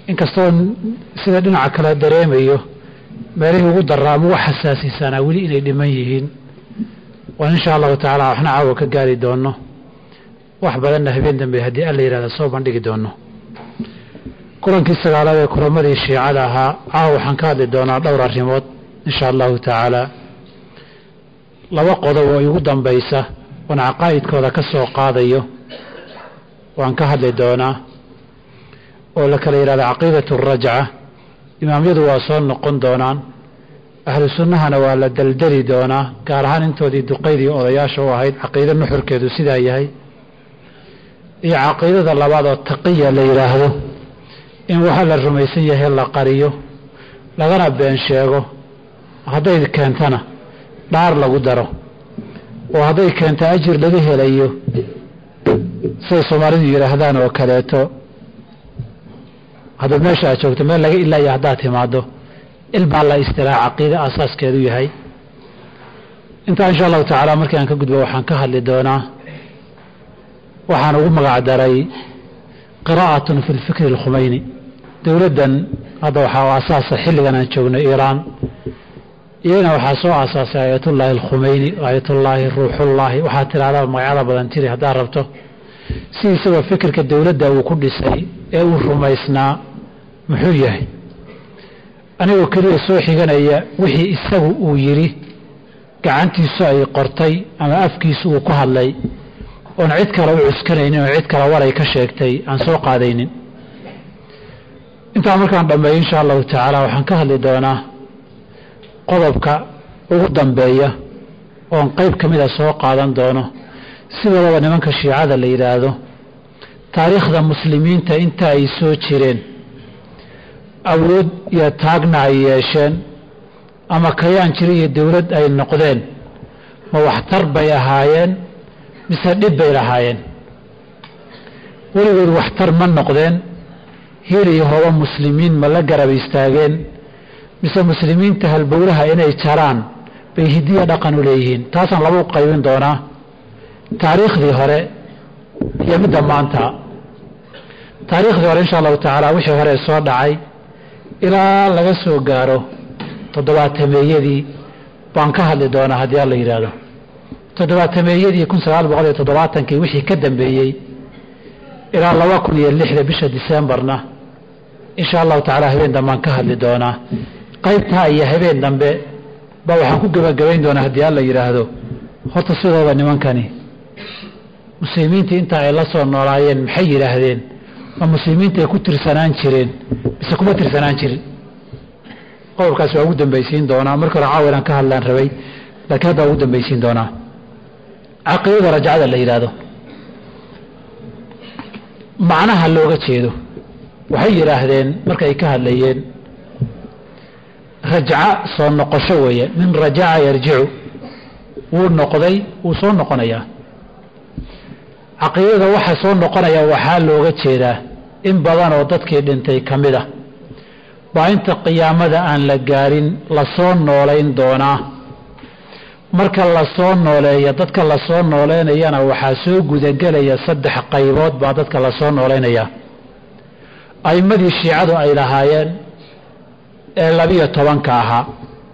inkastoo sida dhinaca kale dareemayo meelihii ugu daraamu wax xasaasisanaa weli inay dhiman yihiin waa insha allahu tacaala waxna caawa ka gaari doono wax badanna habeen dambe haddii alla yidhahda soo bandhigi doono kulankii sagaalaad ee kulamadii shiicada ahaa caawa waxaan ka hadli doonaa dhowr arrimood insha allahu tacaala laba qodob oo igu dambaysa oon caqaa'idkooda ka soo qaadayo waan ka hadli doonaa oo la kala yidhahda caqiidatu rajca imaamyadu waa soo noqon doonaan ahlu sunnahana waa la daldali doonaa gaar ahaan intoodii duqaydii odayaasha u ahayd caqiido nuxurkeedu sidaa yahay iyo caqiidada labaad oo taqiya la yidhaahdo in waxa la rumaysan yahay la qariyo lagana been sheego hadday keentana dhaar lagu daro oo hadday keento ajir laga helayo siday soomaalidu yidhaahdaan oo kaleeto haddaad meesha aad joogto meel laga ilaaya haddaad timaado ilbaa la istilaac caqiide asaaskeedu yahay intaa insha allahu tacaala markii aan ka gudbo waxaan ka hadli doonaa waxaan ugu magac daray qiraa'atun fi lfikri alkhumeyni dowladdan hadda waxaa asaasa xilligan aan joogno iiraan iyagana waxaa soo aasaasay aayatullaahi alkhumeyni aayatullaahi ruuxullaahi waxaad tidhahdaa magacyada badan tiri haddaad rabto si isagoo fikirka dowladda uu ku dhisay ee uu rumaysnaa muxuu yahay anigoo keliya soo xiganaya wixii isagu uu yidhi gacantiisu ay qortay ama afkiisu uu ku hadlay oon cid kale u cuskanaynin oo cid kale waray ka sheegtay aan soo qaadaynin intaa markaan dhammeeyo insha allahu tacaala waxaan ka hadli doonaa qodobka ugu dambeeya oon qayb ka mida soo qaadan doono sidoodaba nimanka shiicada la yidhaahdo taariikhda muslimiinta inta ay soo jireen awood iyo taagna ay yeesheen ama kayaan jira iyo dowlad ay noqdeen ma waxtar bay ahaayeen mise dhib bay lahaayeen weligood waxtar ma noqdeen hiil iyo hooba muslimiin ma la garab istaageen mise muslimiinta halbowlaha inay jaraan bay hidiya dhaqan u leeyihiin taasaan laba u qaybin doonaa taariikhdii hore iyo midda maanta taariikhdii hore insha allahu tacaala wixii hore soo dhacay ilaa laga soo gaaro 70-meeyadii baan ka hadli doonaa haddii alla yidhaahdo 70-meeyadii 1970kii wixii ka dambeeyey ilaa 2006 bisha Diseembarna insha allahu tacaala habeen dambaan ka hadli doonaa qaybtaa iyo habeen dambe ba waxaan ku gabagabayn doonaa haddii alla yidhaahdo horta sidooda nimankani muslimiinta inta ay la soo noolaayeen maxay yidhaahdeen ma muslimiinta ay ku tirsanaan jireen mise kuma tirsanaan jirin qodobkaas waa ugu dambaysiin doonaa marka hore caawa inaan ka hadlaan rabay laakiin hadda ugu dambaysiin doonaa caqiidada rajcada la yidhaahdo macnaha looga jeedo waxay yidhaahdeen marka ay ka hadlayeen rajca soo noqosho weeye min rajaca yarjicu wuu noqday wuu soo noqonayaa caqiidada waxa soo noqonaya waxaa looga jeedaa in badan oo dadkii dhintay ka mid ah baa inta qiyaamada aan la gaarin la soo noolayn doonaa marka la soo nooleeya dadka la soo nooleynayana waxaa soo gudagelaya 3 qaybood baa dadka la soo nooleynaya a'imadii shiicadu ay lahaayeen ee 12 ahaa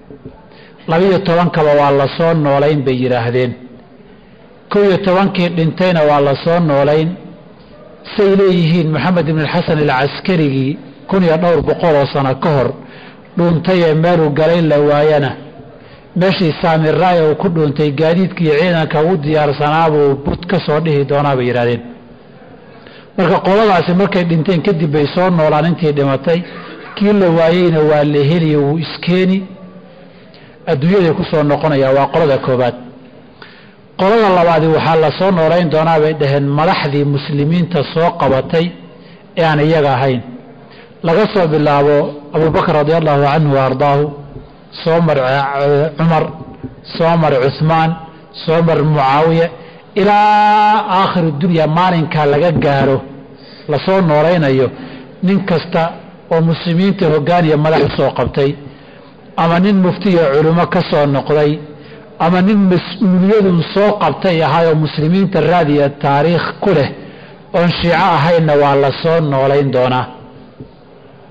12 waa la soo noolayn bay yiraahdeen 11kii dhintayna waa la soo noolayn say leeyihiin maxamed ibn al-Hasan al-Askarigi 1200 sano ka hor dhuuntay ee meel uu galay la waayana meeshii saamiray oo ku dhuuntay gaadiidkii ciidanka u diyaarsanaabuu bud ka soo dhihi doonaa bay yiraahdeen marka qoladaasi markay dhinteen kadib bay soo noolaan intii dhimatay kii la waayeyna waa la heliyo uu iskeeni adduunyada ku soo noqonaya waa qolada koobaad qolada labaad waxaa la soo noolayn doonaa bay dhaheen madaxdii muslimiinta soo qabatay ee aan iyaga ahayn laga soo bilaabo Abu Bakr radiyallahu anhu wa ardaahu soomar Umar soomar Uthman soomar Muawiya ilaa aakhir dunya maalinka laga gaaro la soo noolaynayo nin kasta oo muslimiinta hogaaniya madax soo qabtay ama nin muftiyo culimo ka soo noqday ama nin mas'uuliyadu soo qabtay ahaayoo muslimiinta raadiya taariikh ku leh oon shiico ahayna waa la soo noolayn doonaa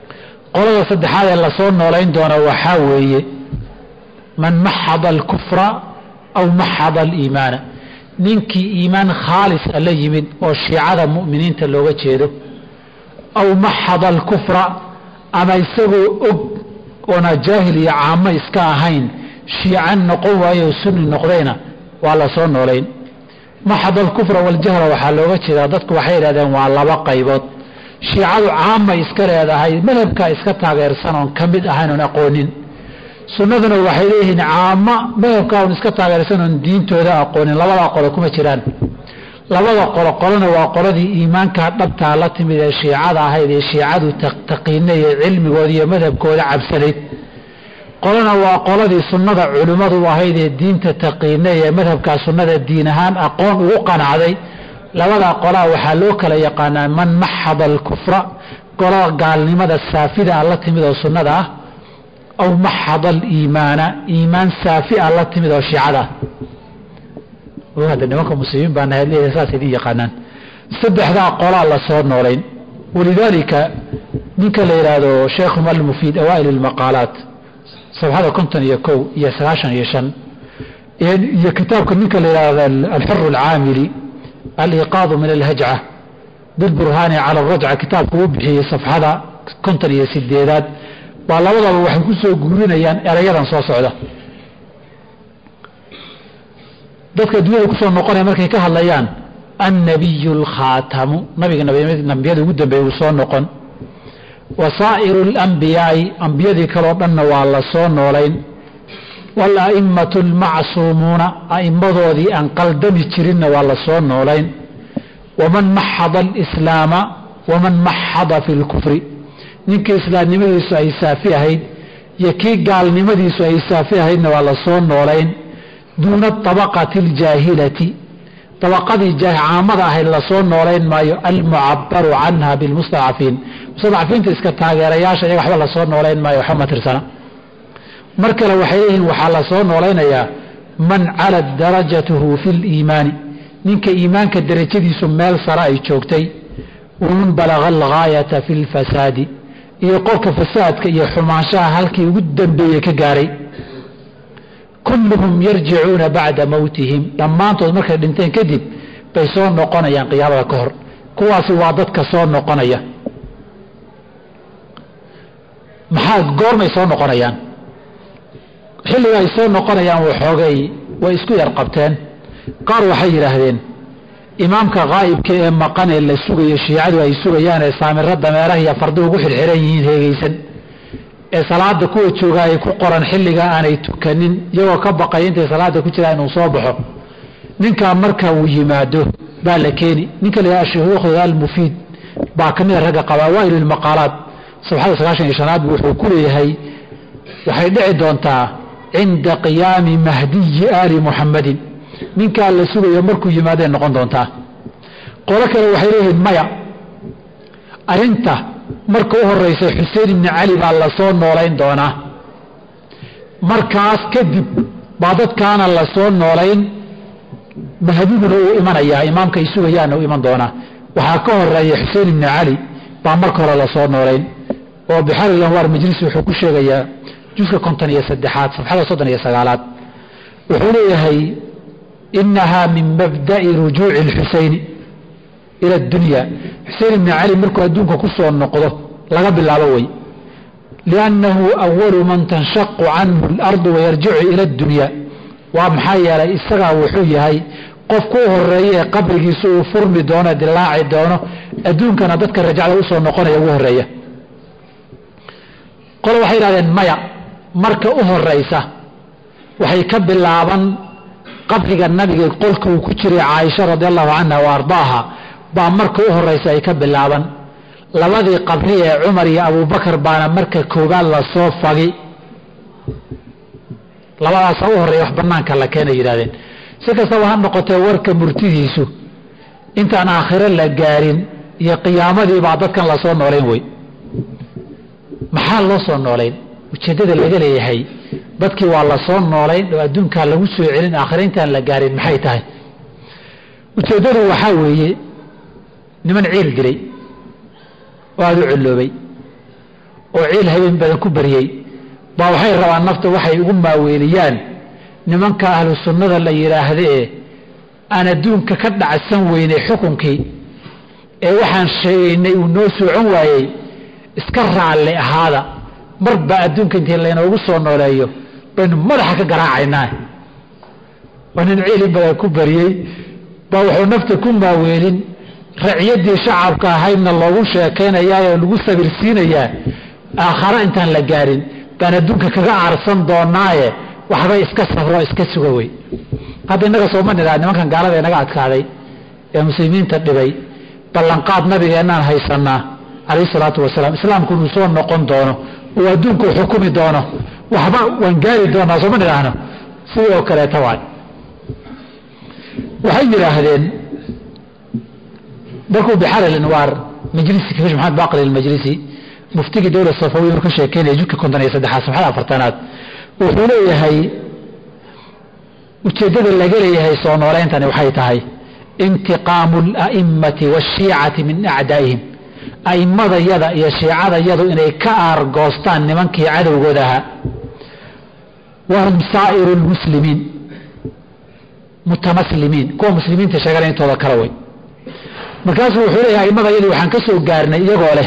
qolada saddexaad ee la soo noolayn doona waxaa weeye man maxada alkufra aw maxada aliimaana ninkii iimaan khaalis a la yimid oo shiicada mu'miniinta looga jeedo aw maxada alkufra ama isagoo og oona jaahil iyo caamo iska ahayn shiican noqon waayo oo sunni noqdayna waa la soo noolayn maxada alkufra waljahla waxaa looga jeedaa dadku waxay yidhahdeen waa laba qaybood shiicadu caamay iska leedahay madhabkaa iska taageersan oon ka mid ahayn oon aqoonin sunnaduna waxay leeyihiin caama madhabkaa oon iska taageersan oon diintooda aqoonin labadaa qolo kuma jiraan labada qolona waa qoladii iimaankaa dhabtaa la timid ee shiicada ahayd ee shiicadu taqiinay ee cilmigooda iyo madhabkooda cabsanayd qolana waa qoladii sunnada culimmadu ahayd ee diinta taqiinay ee madhabkaa sunnada diin ahaan aqoon ugu qanacday labadaa qolaa waxaa loo kala yaqaanaa man maxada alkufra qola gaalnimada saafida la timid oo sunnada ah aw maxada aliimaana iimaan saafi a la timid oo shiicada ah hadda nimanka muslimiin baa nahay leeyahay saas idin yaqaanaan saddexdaa qolaa la soo noolayn walidaalika ninka la yidhaahdo sheekhum almufiid awaa'il almaqaalaat صفحة كنتن يكو يسراشن يشن كتابك منك الحر العاملي الإيقاظ من الهجعة بالبرهان على الرجعة كتاب وبحي صفحة كنتن يسديدات والله وضع وحي كسو قولين أيان أريانا صوصعدا ذاتك الدنيا كسو النقرية مركي كهالليان النبي الخاتم نبي قد بيوصون نقن وصائر الأنبياء أنبياء كرودنا والله صون ولين والأئمة المعصومون أئمة ذي أن قلدم يشرين والله صون ولين ومن محض الإسلام ومن محض في الكفر نك إسلام نمدي سعيسى فيها يكي قال نمدي سعيسى فيها والله صون ولين دون الطبقة الجاهلة طبقة عامضة إلا صون ولين ما المعبر عنها بالمستضعفين مستضعفين تسكت تاغيرياشا يا وحده لا soo nooleyn maayo waxa ma tirsana markale waxay leeyihiin waxa la soo nooleynaya man ala darajatuhu fil iimaan ninka iimaanka darajadiisu meel sare ay joogtay ومن بلغ الغاية في الفساد iyo qofka fasaadka iyo xumaanshaha halkii ugu dambeeyay ka gaaray kulluhum yarji'una ba'da mawtihim dhammaantood markay dhinteen kadib bay soo noqonayaan qiyaamada ka hor kuwaasi waa dadka soo noqonaya maxaa goormay soo noqonayaan xilliga ay soo noqonayaan waxoogay way isku yar qabteen qaar waxay yidhaahdeen imaamka qaa'ibka ee maqan ee la sugayo shiicadu ay sugayaan ee saamirra dameeraha iyo farduhu ugu xirxiran yihiin heegaysan ee salaada kuwa jooga ay ku qoran xilliga aanay tukanin iyagoo ka baqay intay salaada ku jiraan inuu soo baxo ninkaa marka uu yimaado baa la keeni ninka la yidhaha shuyuukhda almufiid baa ka mid a ragga qabaa waa'il almaqaalaat صفحة 95 wuxuu ku leeyahay waxay dhici doontaa cinda qiyaami mahdiyi aali muxammadin ninkaa la sugayo markuu yimaadeen noqon doontaa qolo kale waxay leeyihiin maya arrinta marka u horeysa xuseen ibni cali baa la soo noolayn doonaa markaas kadib baa dadkaana la soo noolayn mahdiduna uu imanayaa imaamka ay sugayaana u iman doonaa waxaa ka horeeya xuseen ibni cali baa marka hore la soo noolayn وبحر الأنوار مجلس وحكو شيغيا جزء كونتانية سدحات صفحة 39 وحوليها إنها من مبدأ رجوع الحسين إلى الدنيا حسين بن علي مركو أدونك كسو النقضة لغب العلوي لأنه أول من تنشق عنه الأرض ويرجع إلى الدنيا ومحايا لإستغى وحويها قفكوه الرئيه قبرك سوء فرم دونه دلاعي دونه أدونك نددك الرجع لأسو النقضة يوه الرئيه qolo waxay yidhahdeen maya marka u horeysa waxay ka bilaaban qabriga nabiga qolka uu ku jiray Caaisha radhiyallahu anha wa ardaaha baa marka u horeysa ay ka bilaaban labadii qabri ee Umar iyo Abu Bakar baana marka koobaad la soo fagi labadaas u horeeya wax banaanka la keenay yiraahdeen si kastaba ha noqotee warka murtidiisu intaan aakhiro la gaarin iyo qiyaamadii baa dadkan la soo nooleyn way maxaa loo soo nooleyn ujeedada laga leeyahay dadkii waa la soo nooleyn oo adduunka lagu soo celin aakhiriintaan la gaarin maxay tahay ujeedadu waxaa weeye niman ciil dilay oo aad u ciloobay وعيل هبين بدن كبريي باوحي ربا النفط وحي يقوم ماويليان نمانك أهل السنة اللي يراهده أنا دونك كدع السنوين حكمكي وحان شيء ونوسو عنواي اسكرع اللي هذا مربع دونك انت اللي نوغسو نولايو بين مدحك قراعيناه ونن عيل بدن كبريي باوحو نفط كم ماويلين رعيدي شعبك هايمن الله وشاكين اياه ولغو سبرسين اياه آخر انتان لقارين بان الدونك كغا عرصان دونايه وحبا اسكا سفرو اسكا سوغوي هذا انك صومان لأن ما كان قالوا انك عدكاري يا مسلمين تدبي بلنقاط نبي انان هيسانا عليه الصلاة والسلام اسلام كنو سوان نقون دونه ودونك حكومي دونه وحبا وانقاري دونه صومان لأنه سيئو كريتواي وحيجي هذين بركو بحال الانوار مجلسي كيفاش محمد باقر المجلسي مفتي دولة الصفوية مركز شاكين يجوك كنتنا يسدحها سبحانه فرطانات وحولي هاي وتجدد اللي قال هي صونورين تاني وحيتها انتقام الأئمة والشيعة من أعدائهم أئمة يدا يا شيعة يدا إني كأر قوستان نمنكي عدو قدها وهم سائر المسلمين متمسلمين كو مسلمين تشغلين تذكروي مركز وحولي أئمة يدا وحنكسوا قارنا يقوله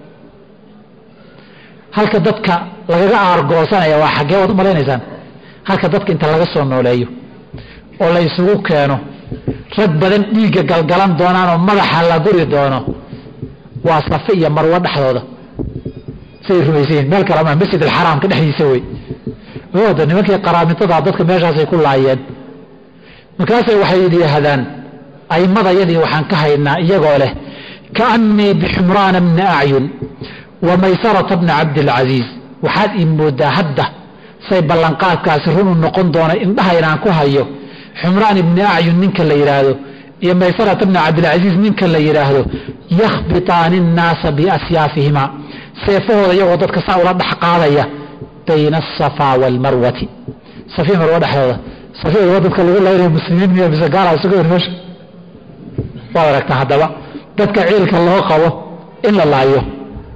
halka dadka lagaga aargoosanaya waa xagee wad maleynaysan halka dadka inta laga soo nooleeyo oo la isugu keeno rag badan dhiiga galgalan doonaan oo madaxa la guri doono waa safa iyo marwa dhaxdooda say rumaysiin meel kale ma masjid al-haram ka dhaxdiisa way wada nimankii qaraamintada dadka meeshaas ay ku laayeen markaas waxay yidhaahdaan aymada yadii waxaan ka haynaa iyagoo leh kaanni bihumran min a'yun وميسرة ابن عبد العزيز وحاد إمودا هده سيبلنقات كاسرون النقن دون إنها ينانكو هايو حمران ابن أعين منك اللي يراهدو يا ميسرة ابن عبد العزيز منك اللي يراهدو يخبطان الناس بأسيافهما سيفه يوضد كساورة حقاضية بين الصفا والمروة صفي مروة حيوة صفي الوضد كاللي يقول الله المسلمين مياه بسقارة وسقور مش وارك تحدوا دادك عيلك الله قوة إلا الله أيوه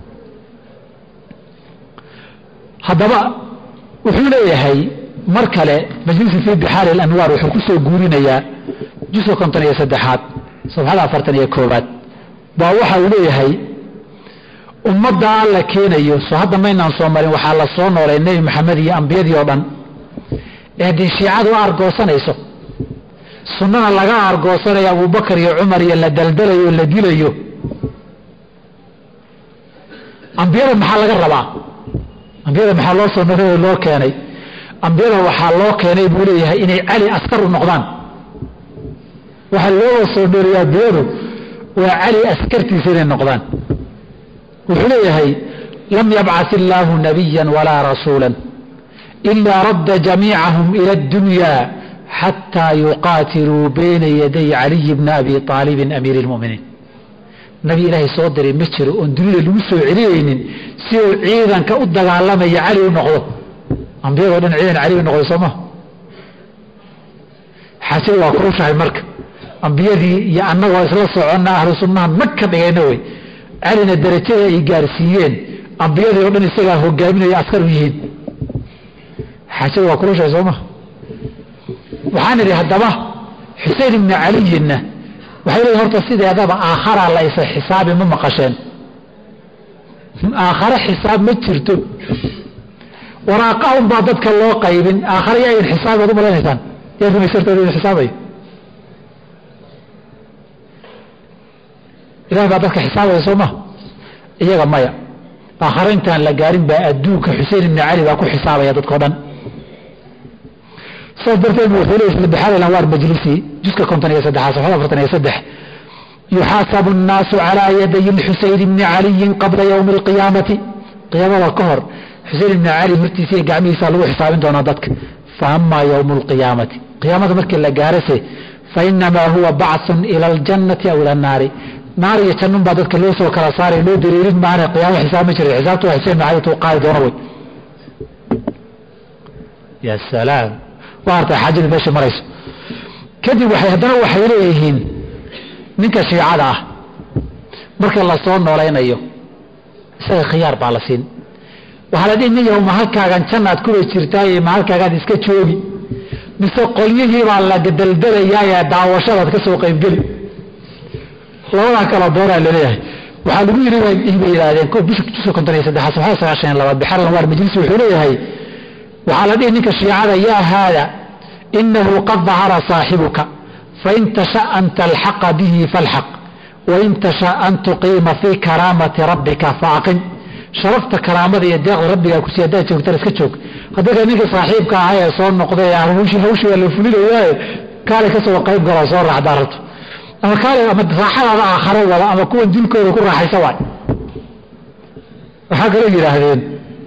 haddaba wuxuu leeyahay mar kale majliska fi bixaar al-anwar wuxuu ku soo guurinayaa juzka 53aad safxada 41aad baa waxa uu leeyahay ummadda la keenayo soo hadda maynaan soo marin waxa la soo nooray nabi maxamed iyo anbiyadii oo dhan ee shiicadu argoosanayso sunnada laga argoosanayo Abu Bakar iyo Umar iyo la daldalayo la dilayo anbiyada maxaa laga rabaa أنبياء محل الله صنعه الله كاني أنبياء وحال الله كاني بوليه إني علي أسكر النقضان وحال الله صنعه يا ديره وعلي أسكرتي سير النقضان وحليه لم يبعث الله نبيا ولا رسولا إلا رد جميعهم إلى الدنيا حتى يقاتلوا بين يدي علي بن أبي طالب أمير المؤمنين نبي إلهي صدري مشر أندلل لوسو عليين سيو عيدا كأدق علما يعلي ونقضه أنبياء ودن عيدا علي ونقضه سماه حسيوا وكروشة المركب أنبياء دي يأنه وإسلاسوا عنا أهل السنة مكة بيانوي علينا الدرجة إيجارسيين أنبياء دي ودن استغاه وقامين يأسكر ويهين حسيوا وكروشة سماه وحان لي هدبه حسين بن علي إنه وحيلا هرتا سيدي هذا آخر الله يسا حسابي من مقاشين آخر حساب مترتو وراقهم بعضتك الله قيبين آخر يأي الحساب وضم الله نسان يأذن يسرتو دي الحسابي إلهي بعضتك حسابي يسومه إياغا مايا آخرين تان لقارين بأدوك حسين بن علي باكو حسابي يددك ودن صدرتين وثليث بحال الأنوار مجلسي جزء كنتنا يسدح صفحة فرتنا يسدح يحاسب الناس على يدي الحسين بن علي قبل يوم القيامة قيامة القهر حسين بن علي مرتسي قامي سالو حسابين دون ضدك فأما يوم القيامة قيامة مركز لقارسه فإنما هو بعث إلى الجنة أو إلى النار نار يتنم بعدك الليس وكلا صاري لو دريرين معنا قيامة حساب مجري حسابته حسين بن علي توقعي دونوي يا سلام وارتا حاجة باشا مريس كذب وحي هدنا وحي ليهين منك شيعة مركا الله صورنا ولينا ايو سي خيار بالسين waxaa la dhihi nin yahow ma halkaagan jannaad kuwa jirtaaye ma halkaagaad iska joogi mise qolyihii baa la daldalayaa daawashadaad ka soo qaybgeli labadaa kala dooraa laleeyahay waxaa lagu yidhi bay yidhaahdeen bisha 53 bixar anwaar majlis wuxuu leeyahay waxaa la dhihi ninka shiicada yaa haada inahu qad dahara saaxibuka fain tasha an talxaqa bihi falxaq wain tasha an tuqiima fii karaamati rabbika faaqim sharafta karaamada iyo deeqda rabbigaa ku sii haddaad joogtaan iska joog haddaka ninka saaxiibka ahaa ee soo noqday hawshii waa la fulinayaaye kaale ka soo qayb galoo soo raaxdaa rabto ama kaale ama raaxadaada aakharo wada ama kuwan dilkooda ku raaxaysa waay waxaa kaloo yidhaahdeen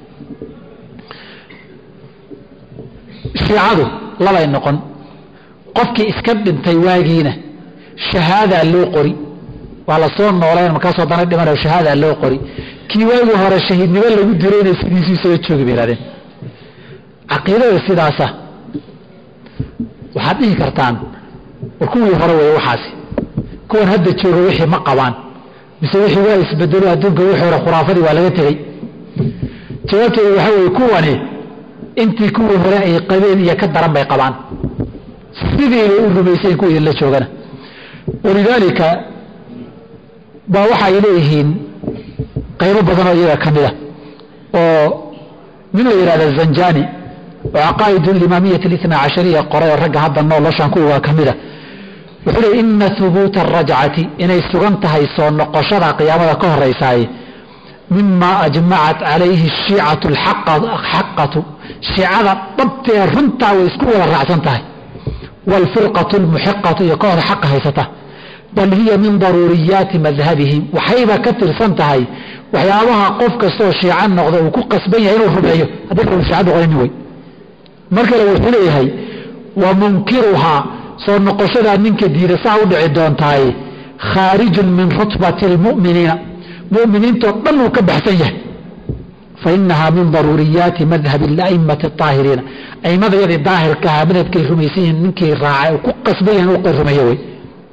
shiicadu labay noqon qofkii iska dhintay waagiina shahaadaa loo qori waa la soo noolayn markaasoo dana dhimanayo shahaadaa loo qori kii waagii hore shahiidnimo lagu dilayna sidiisii isaga joogi bay yidhahdeen caqiidada sidaasa waxaad dhihi kartaan war kuwii hore weeye waxaasi kuwan hadda jooga wixii ma qabaan mise wixii waa isbedelo adduunka wixii hore khuraafadii waa laga tegey jawaabteedu waxaa weeye kuwani intii kuwii hore ay qabeen iyo ka daran bay qabaan sidiina u rumaysay kuwa idinla joogana walidaalika baa waxa ay leeyihiin qaybo badan oo iyaga ka mida oo nin la yidhahda zanjani oo caqaa'id alimaamiyati الاثنى عشرية qoray oo ragga hadda noloshan kuwa ka mida wuxuu leeyahy ina hubuuta arajcati inay sugan tahay soo noqoshada qiyaamada ka horaysaay mima ajmacat calayhi الshiicatu alxaqatu shiicada dhabtee runtaa way isku wada raacsan tahay wاlfirqaةu اlmuxiqatu iyo kooxda xaqa haysata bal hiya min daruuriyaati madhabihim waxayba ka tirsan tahay waxyaabaha qof kastoo shiica noqda uu ku qasban yahay inuu rumeeyo haddii kale uu shiica noqonin wey mar kale wuxuu leeyahay wa munkiruhaa soo noqoshadaa ninka diida saa u dhici doontaay khaarijun min rutbati اlmu'miniina mu'miniintoo dhan uu ka baxsan yahay fainahaa min daruuriyaati madhabi اla'imati الطaahiriina aimadayadii daahirka ahaa madhabkay rumaysan yihiin ninkii raacay uu ku qasban yahay inuu rumeeyo wey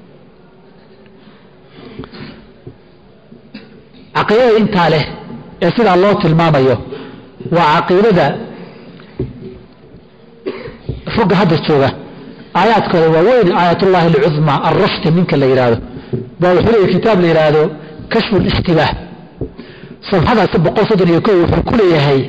caqiidada intaa leh ee sidaa loo tilmaamayo waa caqiidada rugga hadda jooga aayaadkooda waa weyn aayatullaahi alcudma alrashti ninka la yidhaahdo baa wuxuu leeyahy kitaab la yidhaahdo kashfu lishtibaah safxadaasi 131 wuxuu ku leeyahay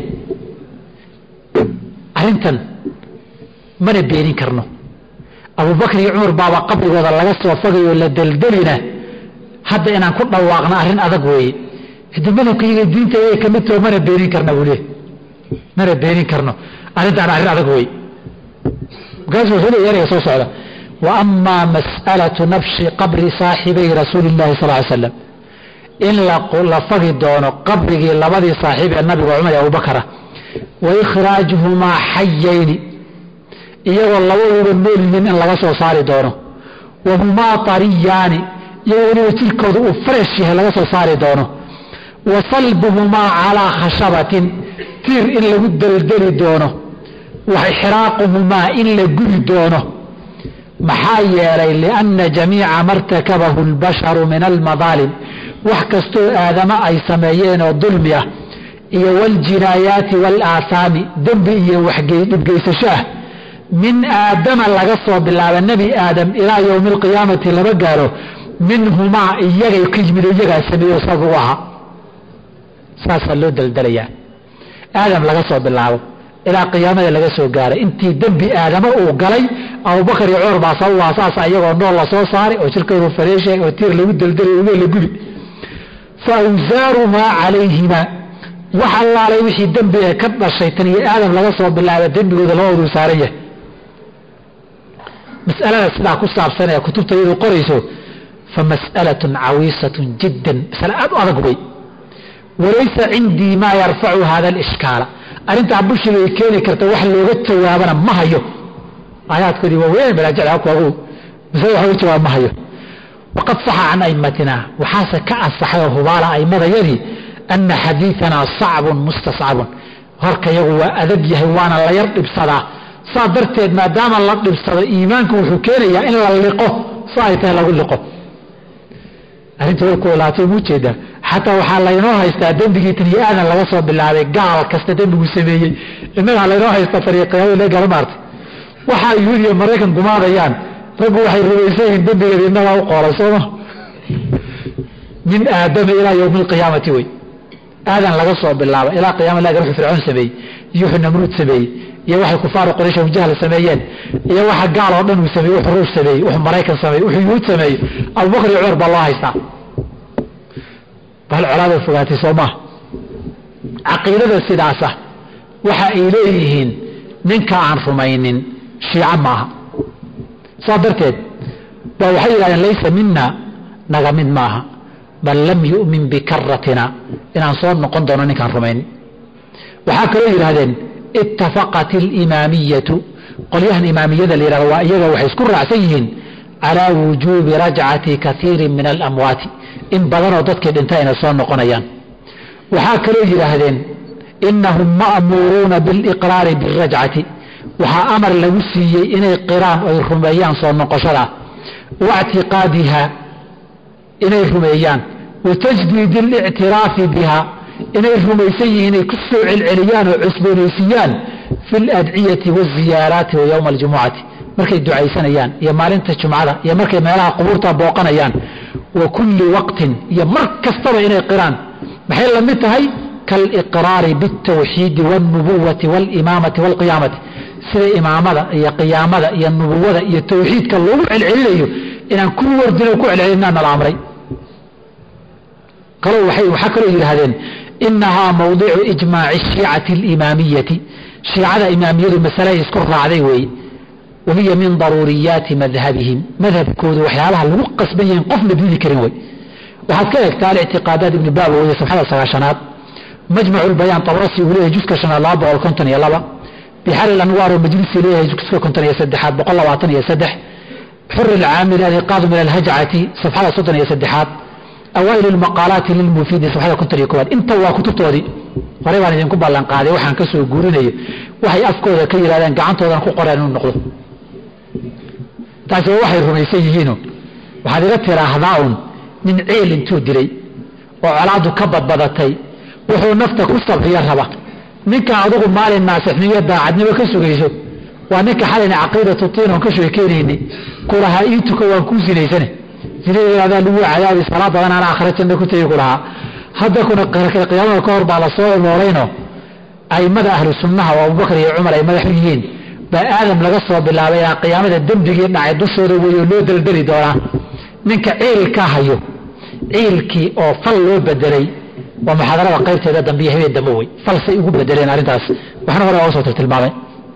arrintan mana beenin karno abubakr iyo cumar baaba qabrigooda laga soo fagayo la deldelina hadda inaan ku dhawaaqno arrin adag weeye madhabkayga diinta ay ka mid tahay mana beenin karna wuu leeyahay mana beenin karno arrintaan arrin adag weeye markaasuu wuxuu leeyahay ereyga soo socda wa amaa mas'alatu nafshi qabri saaxibay rasuuli llahi sal ly slam in la fagi doono qabrigii labadii saaxiib ee nabiga cumar iyo abubakara wa ikhraajuhumaa xayayni iyagoo labaduuba nool yihiin in laga soo saari doono wa humaa tariyaani iyagoo weliba jirkooda uu fresh yahay laga soo saari doono wa salbuhumaa calaa khashabatin tiir in lagu deldeli doono wa ixraaquhumaa in la gudi doono maxaa yeelay lianna jamiica martakabahu اlbasharu min almadaalim wax kastoo aadamo ay sameeyeen oo dulmi ah iyo waاljinaayaati wاlaahaami dembi iyo waxdhibgeysasho ah min aadama laga soo bilaaba nebi aadam ilaa yowmi اlqiyaamati lama gaaro minhumaa iyagay ka yimid oo iyagaa sameeyo sabab u ahaa saasaa loo deldelayaa aadam laga soo bilaabo ilaa qiyaamada laga soo gaaray intii dembi aadamo uu galay abubakar iyo cumar baa sababaa saasa iyagoo nool la soo saaray oo jirkoodu fareeshay oo tiir lagu deldelay uge la gudi fa awsaarumaa calayhimaa wax allaalay wixii dembi ee ka dhashay tan iyo aadam laga soo bilaaba dembigooda labaduu saaran yahay mas'alada sidaa ku saabsan ee kutubta iyadu qorayso fa mas'alatun cawiisatun jiddan masale aad u adag wey walaysa cindii maa yarfacu hada alishkaala arrintaa bushiga ay keeni karta wax looga jawaabana ma hayo aayaadkoodii waa weyn balaajacda kuwagu masale wax looga jawaab ma hayo waqad saxa can aimatina waxaase ka ansaxay oo hubaala aimadayadii ana xadiianaa sacbun mustascabun horka yagu waa adag yahay waana la yar dhibsadaa saa darteed maadaama la dhibsado iimaanku wuxuu keenayaa in la liqo sa ay tahay lagu liqo arrinta way ku ilaatay mu jeedaa حتى وحال لينو هيستا دنبغي تني آدم لغا سو بلاابay gaal kasta dambigu sameeyay inaga leyno haysta fariiqyada la galmaartay waxa yuudiyo Mareykan gumaadayaan raggu waxay rumaysan dambigeeda inaga u qoorayso min aadam ila yawm alqiyaamati way aadan laga soo bilaabo ila qiyaamada laga ruux fircoon sameeyay iyo namruud sameeyay iyo waxay kufaar quraysh oo jahl sameeyeen iyo waxa gaal oo dhan uu sameeyay wuxuu ruux sameeyay wuxuu Mareykan sameeyay wuxuu yuud sameeyay Abu Bakr iyo Umar baa loo haystaa bal calaada fogaatay Soomaa aqeedada sidaasa waxa ay leeyihiin ninka aan rumaynin shiica maaha sadarteed baa waxay yiraahdeen laysa minna naga mid maaha bal lam yu'min bi karratina inaan soo noqon doono ninkaan rumaynin waxa kale yiraahdeen ittafaqat al-imamiyyah qoliyahan imamiyada leeyahay waa iyaga waxay isku raacsan yihiin ala wujubi raj'ati kathir min al-amwat in badan oo dadkii dhintay inay soo noqonayaan waxa kale yiraahdeen innahum ma'muruna bil iqrar bil raj'ati waxa amar lagu siiyay inay qiraan oo rumeeyaan soo noqoshada wa'tiqadiha inay rumeeyaan wa tajdid al i'tiraf biha inay rumaysan yihiin inay ku soo celceliyaan oo cusboonaysiiyaan fil ad'iyati waz ziyarat wa yawm al jumu'ati markay ducaysanayaan iyo maalinta jumcada iyo markay meelaha qubuurta booqanayaan wa kulli waqtin iyo mar kastaba inay qiraan maxay la mid tahay kal iqrar bit tawhid wan nubuwwati wal imamati wal qiyamati sida imaamada iyo qiyaamada iyo nubuwada iyo tawhiidka lagu celcelinayo inaan ku wardino ku celcelinaa la amray kale waxa kale yiraahdeen innaha mawdu'u ijmaa'i shi'ati al-imamiyyah shi'ada imamiyadu mas'ala isku raacday way وهي من ضروريات مذهبهم مذهب كود وحيالها لو قسبين قف مديني كريم وي وهكذا اكتال اعتقادات ابن باب وهي سبحانه السغاشنات مجمع البيان طبرسي وليه جزء شنا لابا والكونتن يلابا بحال الانوار ومجلس ليه جزء كونتن يسدحات بقول الله وعطن يسدح حر العامل الإنقاذ من الهجعة سبحانه صدن يسدحات أوائل المقالات للمفيد سبحانه كونتن يكوان انت وكتبت ودي قريبا idinku ballan qaaday waxaan ka soo guurinayo waxay afkooda ka yiraahdeen gacantooda ku qoreen inuu noqdo taasoo waxay rumaysan yihiin waxa laga tiraahdaa min ceel intuu dilay oo calaadu ka badbadatay wuxuu nafta ku sabriya raba ninka adigu maalin naasixniyo daacadnimo ka sugayso waa ninka xalina aqeedatu tiin oo ka sheekeynayni kulaha intuka waan ku sinaysan sideeda lagu cadaabi salaada ana akhiratan ku tayi kulaha hadda kuna qiyaamada ka hor baa la soo nooleyno aymada ahlu sunnaha oo Abu Bakr iyo Umar ay madax yihiin ba aadam laga soo bilaabay qiyaamada dambiga dhacay dushooda weeyo loo daldali doona ninka ciilka hayo ciilkii oo fal loo bedelay waa muxaadarada qaybteeda dambiga habeen damoway falsay ugu bedeleen arintaas waxna hore oo soo tilmaamay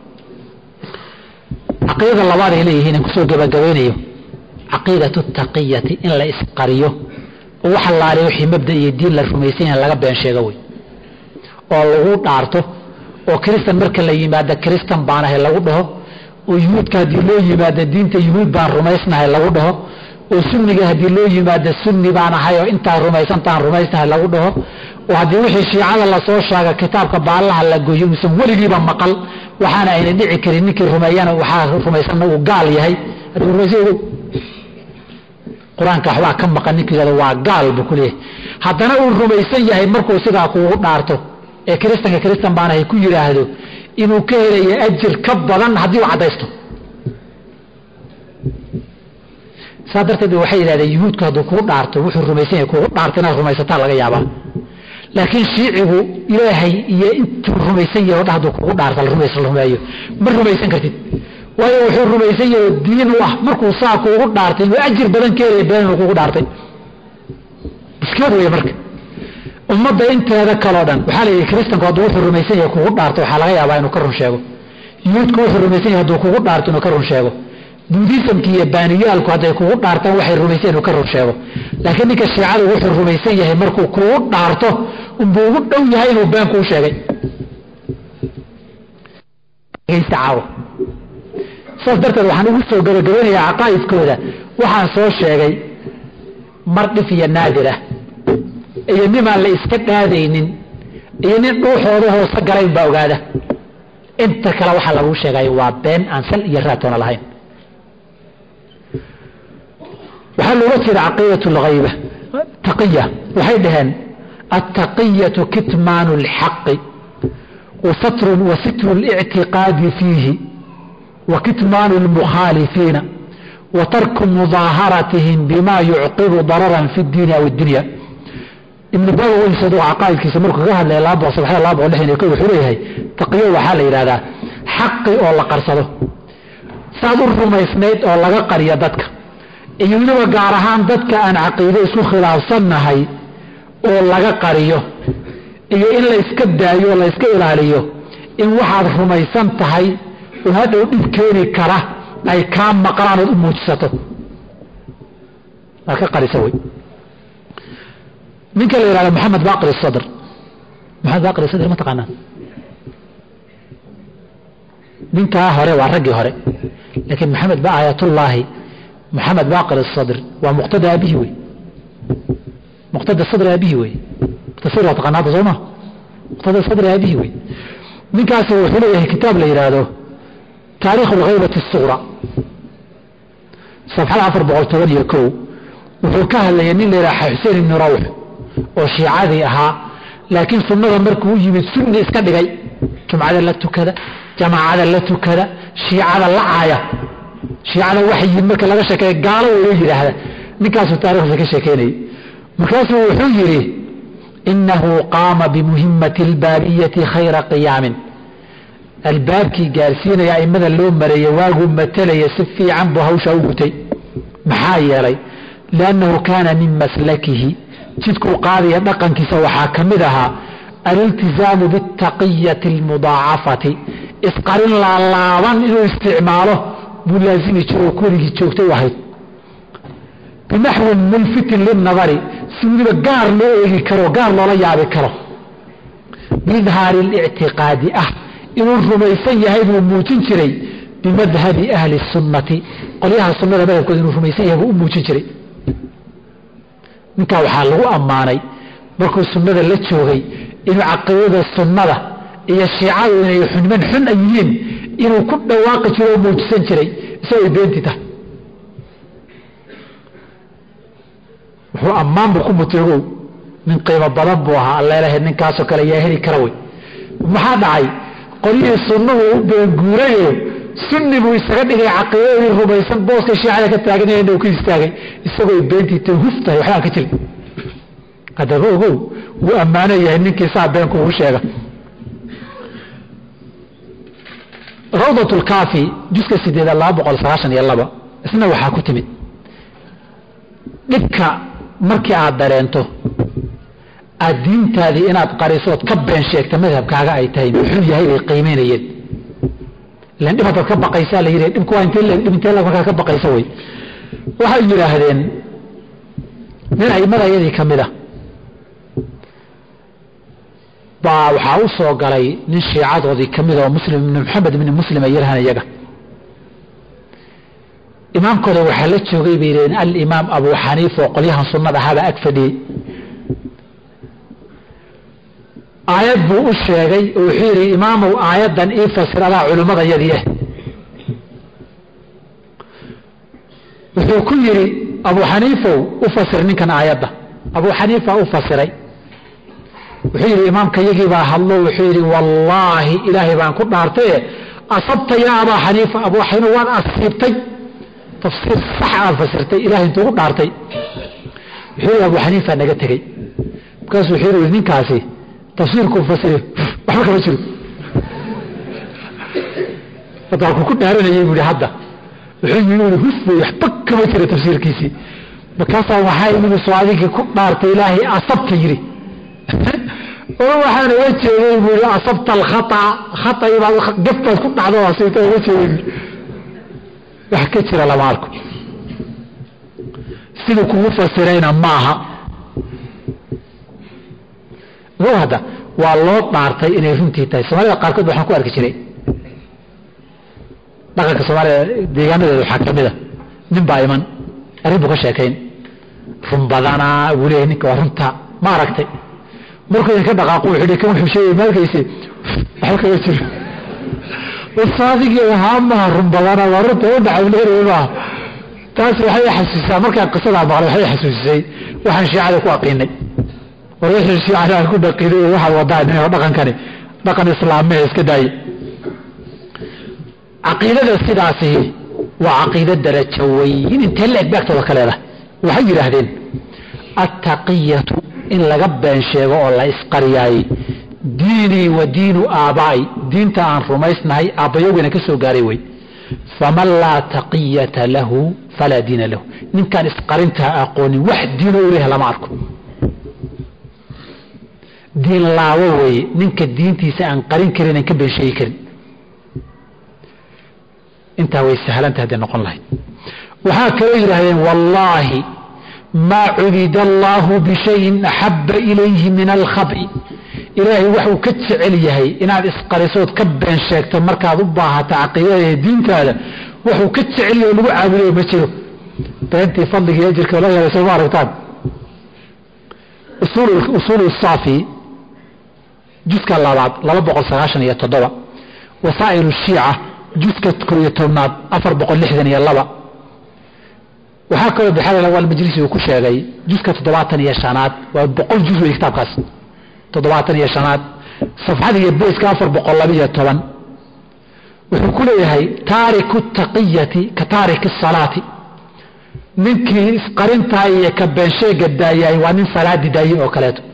aqeeda labaad ay leeyihiin in ku soo gabagabeynayo aqeedatu taqiyati in la isqariyo waxa la leeyahay wixii mabda iyo diin la rumaysan in laga been sheego way oo lagu dhaarto oo kristan marka la yimaado kristan baanahay lagu dhaho oo yuudka hadii loo yimaado diinta yuud baan rumaysnahay lagu dhaho oo sunniga hadii loo yimaado sunni baanahay oo inta rumaysantaan rumaysnahay lagu dhaho oo hadii wixii shiicada la soo sheega kitaabka baalaha la gooyo musan waligiiba maqal waxaana ay dhici karin ninkii rumeeyana waxa rumaysan uu gaal yahay hadii rumaysan quraanka waxba ka maqan ninkii waa gaal buu ku leeyahay haddana uu rumaysan yahay markuu sidaa kuugu dhaarto ee kristan baanahay ku yiraahdo inuu ka helayo ajir ka badan hadii uu cadaysto sadarteed waxay yiraahdeen yuhuudku haduu ku dhaarto wuxuu rumaysan yahay ku dhaartana rumaysataa laga yaabaa laakiin shiicigu ilaahay iyo intuu rumaysan yahay haduu ku dhaarto rumeeyo ma rumaysan kartid waayo wuxuu rumaysan yahay diin wax markuu saa kuugu dhaartay inuu ajir badan ka helayo been kuugu dhaartay iskaba way marka ummadda inteeda kale oo dhan waxa la yiri kristanku haduu wuxuu rumaysan yahay kuugu dhaarto waxa laga yaabaa inuu ka run sheego yuudku wuxuu rumaysan yahay haduu kuugu dhaarto inuu ka run sheego buudhisamki iyo baaniyaalku haday kuugu dhaartaan waxay rumaysan inuu ka run sheego laakiin ninka shiicadu wuxuu rumaysan yahay markuu kuugu dhaarto uu ugu dhow yahay inuu been ku sheegay istaawo darteed waxaan ugu soo gabagabeynayaa aqaa'idkooda waxaan soo sheegay mar dhif iyo naadir ah iyo nimaan la iska dhaadaynin iyo nin dhuuxooda hoose galayn baa ogaada inta kale waxaa lagu sheegay waa been aan sal iyo raatoona lahayn waxaa looga jeeda caqiidatu lghayba taqiya waxay dhaheen التقية كتمان الحق وستر الاعتقاد فيه وكتمان المخالفين وترك مظاهرتهم بما يعقب ضررا في الدين أو الدنيا. ابن باز ويسدوا عقائد كيس مركو قال لا لاب وصباح لاب ولحين يكون حريه تقيه وحال يرادا حق او لا قرسده صادر رميسنيد او لا قريا ددك iyuna gaar ahaan dadka aan aqeedo isku khilaafsanahay oo laga qariyo iyo in la iska daayo la iska ilaaliyo in waxaad rumaysan tahay oo hadhow dhib keeni kara ay ka maqlaan oo muujisato aka qarisa way ninka la yiraahdo Maxamed Baaqir Sadr ma taqaanaa ninka hore waa ragii hore laakiin Maxamed Baayatullah محمد باقر الصدر ومقتدى به وي مقتدى الصدر به وي تصير وتقنات زوما مقتدى الصدر به وي من كاسه وحليه كتاب ليرادو تاريخ الغيبة الصغرى صفحة 4 يكو وحكاها اللي راح حسين بن روح وشيعادي اها لكن سنة مركو يمد سنة اسكدغي جماعة لتو كذا جماعة لتو كذا شيعة لعاية شيعة وحي مركا لغا شكاية قالوا ويجي هذا نكاسو تاريخ زكي شكيني مكاسو وحيري إنه قام بمهمة البابية خير قيام الباب كي قارسين يا إمنا اللوم مريا واقو متلي يسفي عن بهوش أوقتي محايا لي لأنه كان من مسلكه تذكر قاضية نقن كسو حاكمدها الالتزام بالتقية المضاعفة اسقر الله إنه استعماله بلازم يجرو كوري جوجتي واحد بنحو ملفت للنظر سيدي قار لو ايغي كرو قار لو لا يابي كرو بإظهار الاعتقاد إنه الرميسان يهيب وموتين جري بمذهب أهل السنة قليها السنة بلد كود إنه الرميسان يهيب وموتين جري نكاو حاله أماني بركو السنة اللي تشوغي إنه عقيدة السنة إيا الشيعة إنه يحن من حن أيين inuu ku dhawaaqi jiro muujisan jiray isagoo beentita wuxuu ammaan ku mutego min qiimo badan buu ahaa alla ilaahay ninkaas oo kale yaa heli kara way maxaa dhacay qoliyii sunnuhu u been guurayo sunni buu isaga dhigay caqiidadii rumaysan booska shiicada ka taaganay inuu ku istaagay isagoo beentita huftay waxa ka jiray hadaba ogow wuu ammaano yahay ninkii saabeen ku sheega روضة الكافي جزء سيدي الله بقول صراحة يلا اسمه وحاكو تمد لك مركي عادرينتو الدين تادي إنا بقاريسوت كبين شيك تمذهب كاغا اي تايم وحلو هاي قيمين يد لأن إما تكبق قيسا ليريد إمكو انتين لك مكا كبق قيسوي وحي يرى هذين من أي مدى يدي كمدة waxaa u soo galay nin shiicadoodii ka mid oo muslim ibn maxamed ibn muslim ay yiraahdaan iyaga imaamkooda waxaa la joogay bay yiraahdeen al-imaam abu xaniifa oo qolyahan sunnada haba ag fadhiyay aayad buu u sheegay oo wuxuu yiri imaamu aayadan ii fasirada culimada yadiye wuxuu ku yiri abu xaniifa u fasir ninkan aayada abu xaniifa u fasiray وحير إمام كيجي بهالله وحير والله إلهي بان كل نارته أصبت يا أبا حنيفة أبو حنيفة وأنا أصبتي تفسير صح فسرتي إلهي أنت كل نارتي وحير أبو حنيفة نجتكي كاس وحير وزنين كاسي تفسيركم فسره بحرك بشر فتاكو كل نارنا يجي هذا وحير يقول هسه يحبك بشر تفسير كيسي بكاسة وحاي من سواليك كل نارتي إلهي أصبت يجري وحنا وجهي يقول أصبت الخطأ خطأ يبقى قفت كنت على وصيته وجهي وحكيت على مالكم سيدكم مفسرين معها وهذا والله طارتي إن يفهمتي تاي سوالي قاركود وحنا كو أركي شري دقاك سوالي ديغانا الحاكم ده نبا إيمان أريبك شاكين رمبادانا وليه نك ورمتا ما أركتي markuu ka dhaqaaqo wuxuu ka wuxuu maalkiisii waxa ka jir wasaadiga haama rumbadana warta oo dhacayleeyba taas waxay xasuusaa markaa qisada baqal waxay xasuusay waxaan shiicada ku aqeenay wixii shiicada ku dhaqiday waxa wadaan inay dhaqankani dhaqan islaamay iska daay aqeedada sidaasi waa aqeedada darajo weyn inta la eegbaagtooda kaleeda waxay yiraahdeen at-taqiyatu in laga been sheego oo la isqariyay diini wa diinu aabaay diinta aan rumaysnahay aabayowgana ka soo gaaray way faman la taqiyata lahu fala diina lahu ninkan isqarinta aqooni wax diin u leeyahay lama arko diin laawo way ninka diintiisa aan qarin karin ka been sheegi karin inta way sahlan tahay noqon lahayd waxa kale yiraahdeen wallahi ما عبد الله بشيء أحب إليه من الخبء إلهي وحو كتسعل يهي إناد إسقريسوت كبين شاكتا مركا ضباها تعقيده دين كذا وحو كتسعل يهي ولو عابله بشيره فأنتي فضلك يجرك ولا يا سيد معرفتان أصول الصافي جزء الله بعض لا بقول سغاشن يتضوى وسائر الشيعة جزء كريتونات أفر بقول لحدن يلبا وحكى بحال الأول مجلس وكل شيء جزء كتضواتني يا شانات وبقول جزء يكتب قص تضواتني يا شانات صفحة يبوس كافر بقول لبيه طبعا وحكول هي تارك التقية كتارك الصلاة منك قرنتها يكبن شيء قد دايي ومن صلاة دايي وكلاته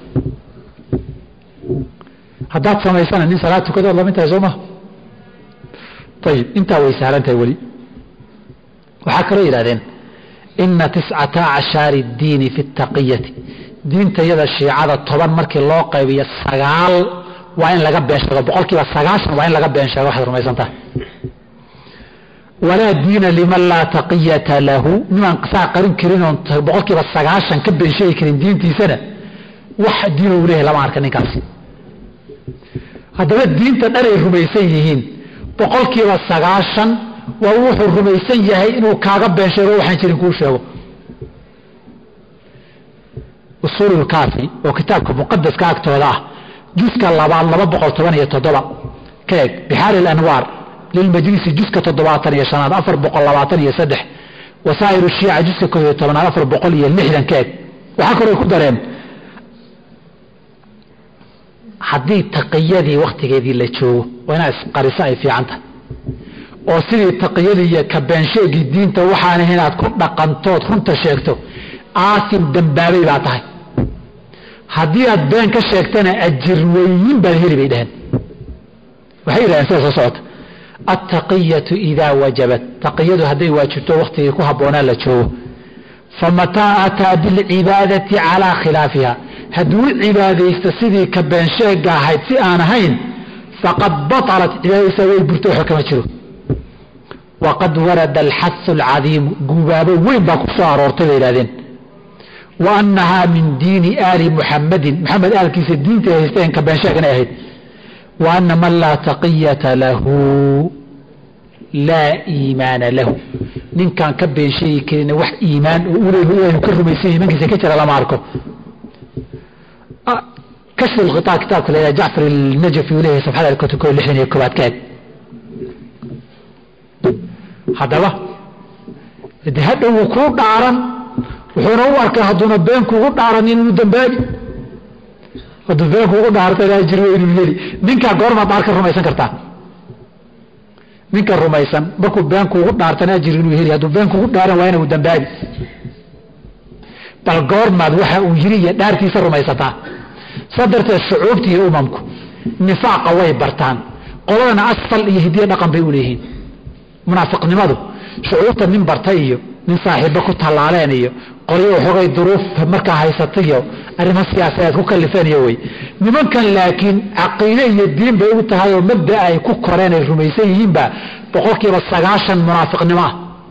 هدات سما يسان ان صلاة كذا والله انت زومه طيب انت ويسار انت ولي وحكروا يرادين إن 19 الدين في التقية دين تيدا الشيعة طبعا مركي الله قيبية السقال وين لقى بينشغل بقول كيف السقاش وين لقى بينشغل واحد رميزان ته ولا دين لمن لا تقية له نما انقصاع قرن كرين بقول كيف السقاش كبن شيء كرين دين تي سنة واحد دين وليه لما عركني كاسي هذا الدين تدري رميسيهين بقول كيف السقاش وروح الرميسي هي إنه كعب بين شيء روح ينشرين كل شيء أصول الكافي وكتابك مقدس كاك توضع جزء الله بعض الله بقى طبعا يتضبع كيك بحال الأنوار للمجلس جزء تضبع يا شناد أفر بقى الله بعض يسدح وسائر الشيعة جزء كوي طبعا أفر بقى يلحدا كيك وحكروا يقدرين حدي تقيدي وقت جدي اللي تشوه وناس قرصائي في عنده oo sidii taqiyadiya ka been sheegi diinta waxaan inaad ku dhaqantood runta sheegto aasim dambaabay baa tahay haddii aad been ka sheegtana ajir weyn baa heli bay dhahan waxay yiraahdeen soo socota at-taqiyatu idha wajabat taqiyadu haday waajibto waqtiga ku haboonaa la joogo famata ata bil ibadati ala khilafiha haduu ibadaysta sidii ka been sheega ahayd si aan ahayn faqad batalat ibadaysa way burto xukuma jiro وقد ورد الحث العظيم جوابه وين باكو أرورت بيرادين وأنها من دين آل محمد آل كيس الدين تهستين كباشاكنا أهد وأن من لا تقية له لا إيمان له من كان كبين شيء كنا وح إيمان وقوله هو يكرم يسيه من كيس كتر على معركه كسر الغطاء كتاب كلا جعفر النجفي وليه سبحانه الكتب كل حين يكبات كاد haddaba de hadda wuu kuu dhaaran wuxuuna u arkay hadduuna been kugu dhaaran inuu dambaabi hadduu been kugu dhaartay ajir inuu heli ninkaa goormaad dhaar ka rumaysan kartaa ninka rumaysan markuu been kugu dhaartana ajir inuu heli hadduu been kugu dhaaran waa inuu dambaabi bal goormaad waxa uu yiri iyo dhaartiisa rumaysataa sadarteed shucuubtii iyo umamku nifaaqa way bartaan qoladana asal iyo hidiye dhaqan bay u leeyihiin منافق نمادو شعورته من برتايو من صاحبه كتلالين iyo qoriyo xogay duruuf marka haysatayo arimo siyaasadeed ku kalifeen way nimankan laakiin aqeeyo iyo diin bay u tahay oo mabda ay ku koreen ay rumaysan yihiin ba boqolkiiba 90 munaafiqnimo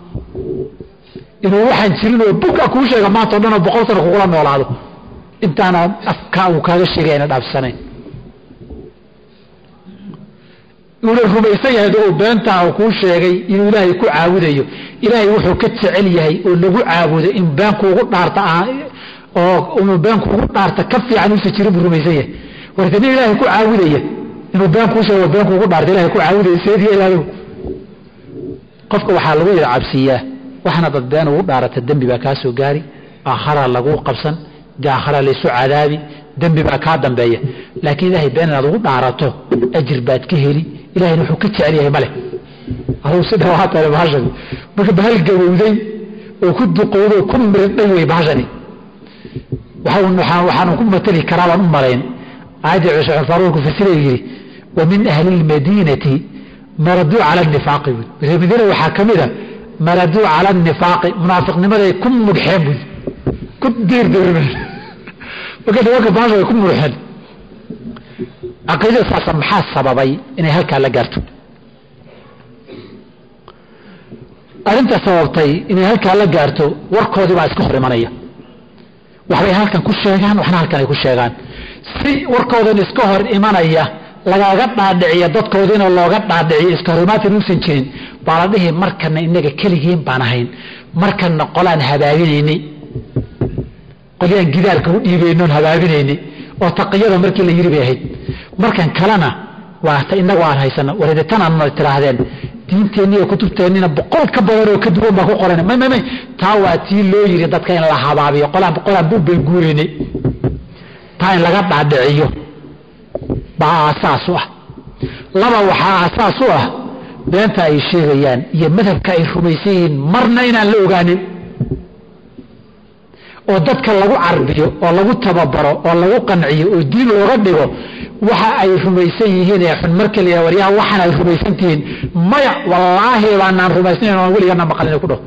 inuu waxaan jirin oo buka ku sheega maanta dhan 100 sano kugu noolaado intaana afka uu kaaga sheegayna dhaafsanay ولو رميسان yahay oo beenta uu ku sheegay in Ilaahay ku caawidayo Ilaahay wuxuu ka jecel yahay oo lagu caawido in been kuugu dhaarta oo been kuugu dhaarta ka fiican uu jirin rumaysan yahay warta Ilaahay ku caawidaya inuu been ku sheego been kuugu dhaarta Ilaahay ku caawidayo sidii Ilaahay qofka waxa lagu yiri cabsiya waxna dad been ugu dhaarata dambi ba ka soo gaari aakhara lagu qabsan jaakhara la soo cadaabi dembi baa kaa dambeeya laakiin ilaahay been inaad ugu dhaarato ajir baad ka heli ilaahayna wuxuu ka jecel yahay male aduu si dhawaatale bahashani marka bahal gabowday oo ku duqowday ku mirdhay way bahashani waxaan ku matali karaa baan u malayn aayadii Sheekh Faaruq fasiray yiri wa min ahli al-madinati maradu ala an-nifaq madina waxa kamida maradu ala an-nifaq munaafiqnimaday ku mudxeen ku diirdiirmeen وكذا وقف بعض يكون مرحل عقيدة أساسا محاس سببي إني هلك على قرته أنت سببتي إني هلك على قرته وركودي بعد كحر منية وحبي هلك كل شيئان وحنا هلك كل شيئان في وركودي نسكهر إيمانية لقى قطع الدعية ضد كودين الله قطع الدعية إسكهرمات نوسنجين بعده مركنا إنك كليين بانهين مركنا قلان هبابيني قليان جدارك يبينون هبابيني وتقييدا markii la yiri baahid markan kalena waata inagu aan haysana wareedatan aan tirahdeen diinteeniyo kutubteenina boqol ka badan oo ka duwan ba ku qoran may taa waa tii loo yiri dadka in la habaabiyo qolaan buu guurinay taa in laga dhaadhiciyo baa asaas ah laba waxa asaas ah beenta ay sheegayaan iyo madhabka ay rumaysiin marna inaan la ogaanin oo dadka lagu carbiyo oo lagu tababaro oo lagu qanciyo oo diin looga dhigo waxa ay rumaysan yihiin ee xun markii la wariyaa waxana ay rumaysantiin maya wallaahi baan rumaysnayn oo waliga maqalin ku dhaw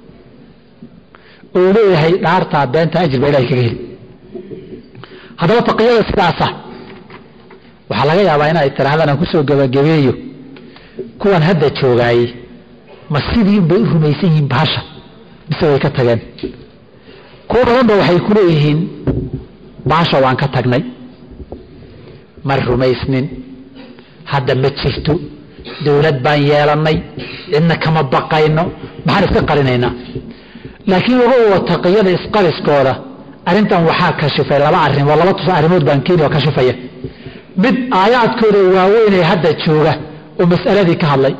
oo leeyahay dhaarta beenta ajir bay ilaahay kaga heli hadaba taqiyada sidaas waxa laga yaabaa in ay tirahdaan ku soo gabagabeeyo kuwan hadda joogay ma sidii bay rumaysan yihiin baasha mise way ka tageen kuwan waxay ku leeyihiin baasha waan ka tagnay mar rumaysnin hadda ma jirto dawlad baan yeelanay inna kama baqayno maxaan iska qarinaynaa laakiin ugu taqiyada isqariskooda arintan waxaa ka shifay laba arrimood baan keenay ka shifaya mid aayaadkooda waaweyn ee hadda jooga oo mas'aladii ka hadlay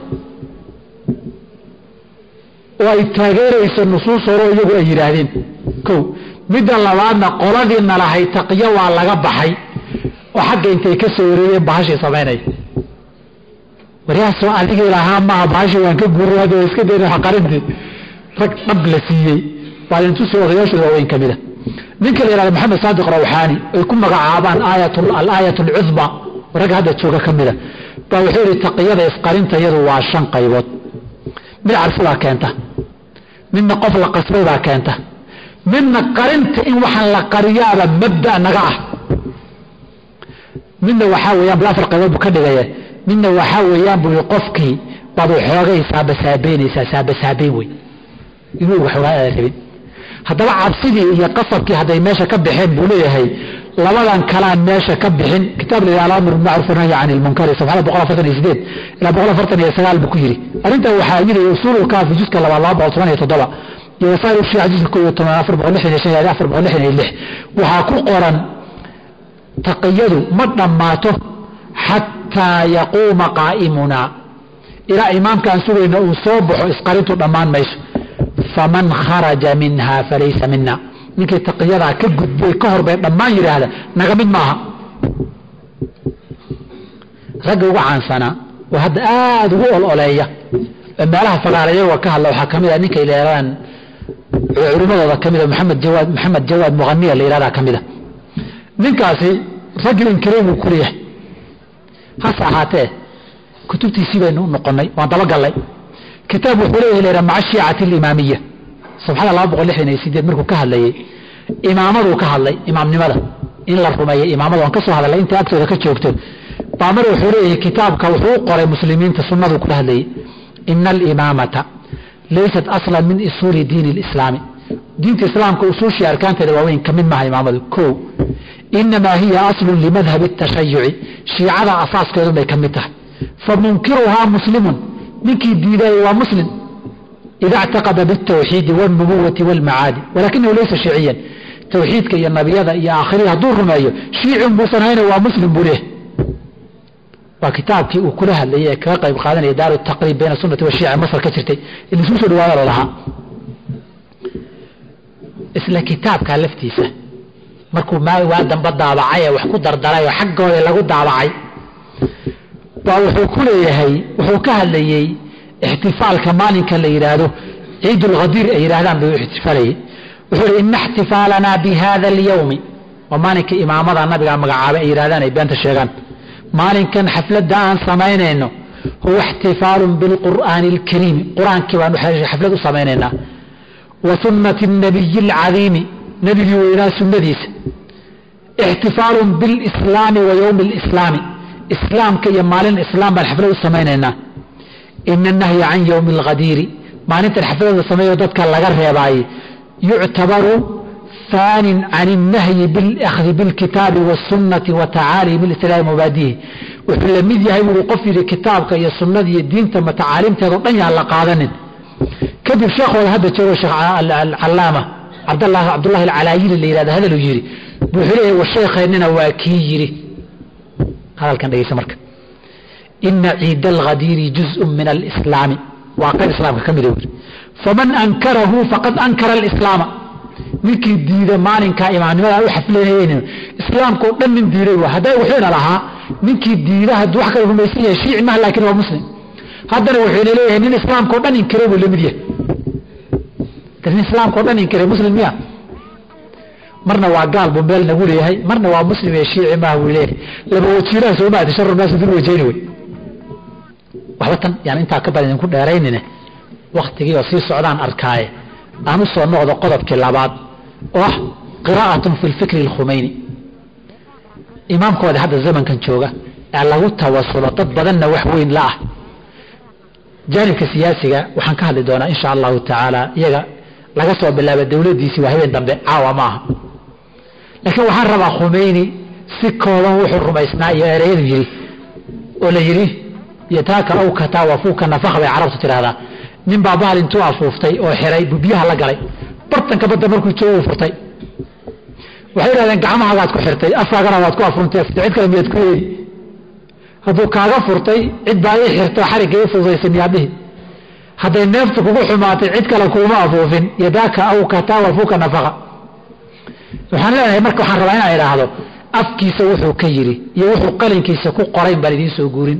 oo ay taageerayso nusuus hore iyagu ay yiraahdeen kow midda labaadna qoladiina lahay taqiyo waa laga baxay oo xagga intay ka soo wareeyeen baashii sameynay wariyaasoo adiga ilaha ma baashii waan ka guuray iska deeray xaqarintii rag dhab la siiyey waa intu soo odayaashu weyn kamida ninka la yiraahdo Maxamed Saadiq Rawhani ay ku magacaabaan aayatul uzma rag hadda jooga kamida baa wuxuu yiri taqiyada isqarinta iyadu waa 5 qaybood mid arfula keenta midna qof la qasbay baa keenta midna qarinta in waxaan la qariyaaba mabda naga ah midna waxa weeyaan bla farqadood ka dhigaya midna waxa weeyaan buu qofkii badu xoogay saabasaabeen way inuu wax rabin haddaba cabsidii iyo qasabkii haday meesha ka bixeen buu leeyahay labadan kala meesha ka bixin kitaab la amr ma'ruf nahy aan al-munkar sabxada 148 ila 149 buu ku yiri arinta waxa yiri usulul kaafi jiska 287 iyo wasaair shiica jiska 466 waxa ku qoran taqiyadu ma dhamaato hatta yaquma qa'imuna ila imaamkan sugayna uu soo baxo isqarintu dhamaan mayso faman kharaja minha falaysa minna ninkii taqiyada ka gudbay ka hor bay dhamaan yiraahda naga mid maaha rag ugu caansana oo hadda aad ugu ololeeya meelaha fagaareeya waa ka hadla waxa kamid ah ninka ilaalan culimadooda kamid ah Maxamed Jawaad Mughaniya la yiraahdaa kamid ah ninkaasi ragin kareem ku leeyahay hasahatee kutubtiisii baynu noqonay waan daba galay kitaab wuxuu leeyahay maca shiicati al-imaamiyya subxana 268 markuu ka hadlayay imaamadu ka hadlay imaamnimada in la rumeeyo imaamada aan ka soo hadalay inta agtooda ka joogto baamar wuxuu leeyahay kitaabka wuxuu qoray muslimiinta sunnadu ku hadlayay inna al-imamata laysat aslan min usuli diin al-islam diinta islaamka usuushi arkaanteeda waaweyn kamid maaha imaamadu koo inma hiya aslun li madhhab at-tashayyu'i shiicada asaaskeedu bay kamid tahay famunkiruha muslimun ninkii diiday waa muslim إذا اعتقد بالتوحيد والنبوة والمعاد ولكنه ليس شيعيا توحيدك يا النبي يا آخرها دور مايو شيع بوصنين ومسلم بوليه وكتابك وكلها اللي هي كقيب قادنا يدار التقريب بين السنة والشيعة مصر كترتي اللي سوسوا الوالر لها اسلا كتاب كالفتيسة markuu waa damba daabacay wax ku dardaray oo xaggooda lagu daabacay baa wuxuu ku leeyahay wuxuu ka hadlayay ihtifaalka maalinka la yiraahdo ciidul ghadir ay yiraahdaan buu ihtifaalay wuxuu inna ihtifaalana bi hada al-yawm wa maalinka imaamada nabiga magacaabay ay yiraahdaan ay beenta sheegaan maalinkan xafladda aan sameeynayno huwa ihtifaalun bil qur'aanil kariim quraanki waan xaflad u sameeynayna wa sunnati an-nabiy al-azim nabigi weynaa sunnadiisa ihtifaalun bil islaam wa yawm al-islaam islaamka iyo maalin islaam baan xaflad u sameeynayna inna an-nahya an yawm al-ghadir maalinta xafladda sameeyo dadka laga reebay yu'tabaru ثان عن النهي بالأخذ بالكتاب والسنة وتعاليم الإسلام وباديه وحلميد يهي وقف لكتابك يا السنة يا الدين تم تعاليم تغطيها على قادن كذب شيخ هذا تشوف الشيخ العلامة عبد الله العلايل اللي هذا اللي يجري بحليه والشيخ إننا واكيري هذا كان رئيس مركز إن عيد الغدير جزء من الإسلام واقع الإسلام كم يدور فمن أنكره فقد أنكر الإسلام ninkii diida maalinka imaamnimada u xafleeyeen islaamku dhan nin diiray waa haday wuxuuna lahaa ninkii diida haduu wax kale rumaysan yahay shiici ma laakiin waa muslim haddana wuxuu leeyahay nin islaamku dhan inkiray buu lamid yahay kan islaamku dhan inkiray muslim miya marna waa gaal buu meel nagu leeyahay marna waa muslim ee shiici ma uu leeyahay laba wajiirada Soomaaliya sharru naas dib wajeyni way waxba yani inta ka badan ku dheeraynina waqtigii oo sii socdaan arkaaye aanu soo noqdo qodobkii labaad oo qiraa'atun fil fikr al-Khumayni imaamkooda hadda zamankan jooga ee lagu tawassulo dad badanna wax weyn la ah janibka siyaasiga waxaan ka hadli doonaa insha Allah ta'ala iyaga laga soo bilaabo dawladdiisi waa habeen dambe caawa maaha laakiin waxaan rabaa Khumayni si kooban wuxuu rumaysnaa iyo ereyadu yiri oo la yiri yataaka aw kata wa fuka nafakh bay carabtu tiraahdaa nin baabaal intuu afuuftay oo xiray biyaha la galay bartanka badda markuu joogo furtay waxay yiraahdeen gacmahaaga ku xirtay afkaagana waad ku afuuntay cid kale miyaad ku yeeli haduu kaaga furtay cid baa ay xirto xariga ay fudaysan yaabih haday neeftu kugu xumaatay cid kale kuma afuufin yadaaka aw kata wa fuka nafakha waxaan leeyahay marka waxaan rabaa inaan iraahdo afkiisa wuxuu ka yiri iyo wuxuu qalinkiisa ku qoray bal idin soo guurin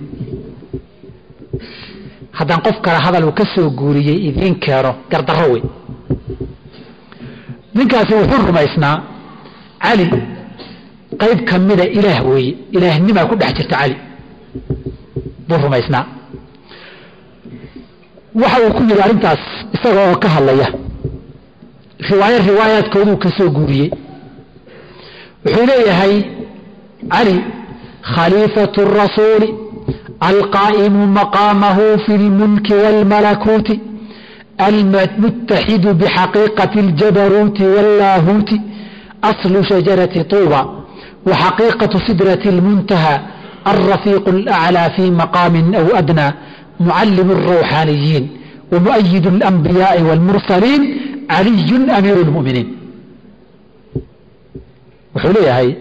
haddaan qof kale hadal uu ka soo guuriyay idin keeno gardarro wey ninkaasi wuxuu rumaysnaa cali qayb ka mida ilaah weeye ilaahnima ku dhex jirta cali buu rumaysnaa waxa uu ku yiri arrintaas isaga oo ka hadlaya riwaayaadkoodu ka soo guuriyay wuxuu leeyahay cali khaliifatu rasuul القائم مقامه في الملك والملكوت المتحد بحقيقة الجبروت واللاهوت أصل شجرة طوبى وحقيقة سدرة المنتهى الرفيق الأعلى في مقام أو أدنى معلم الروحانيين ومؤيد الأنبياء والمرسلين علي أمير المؤمنين وحليها هي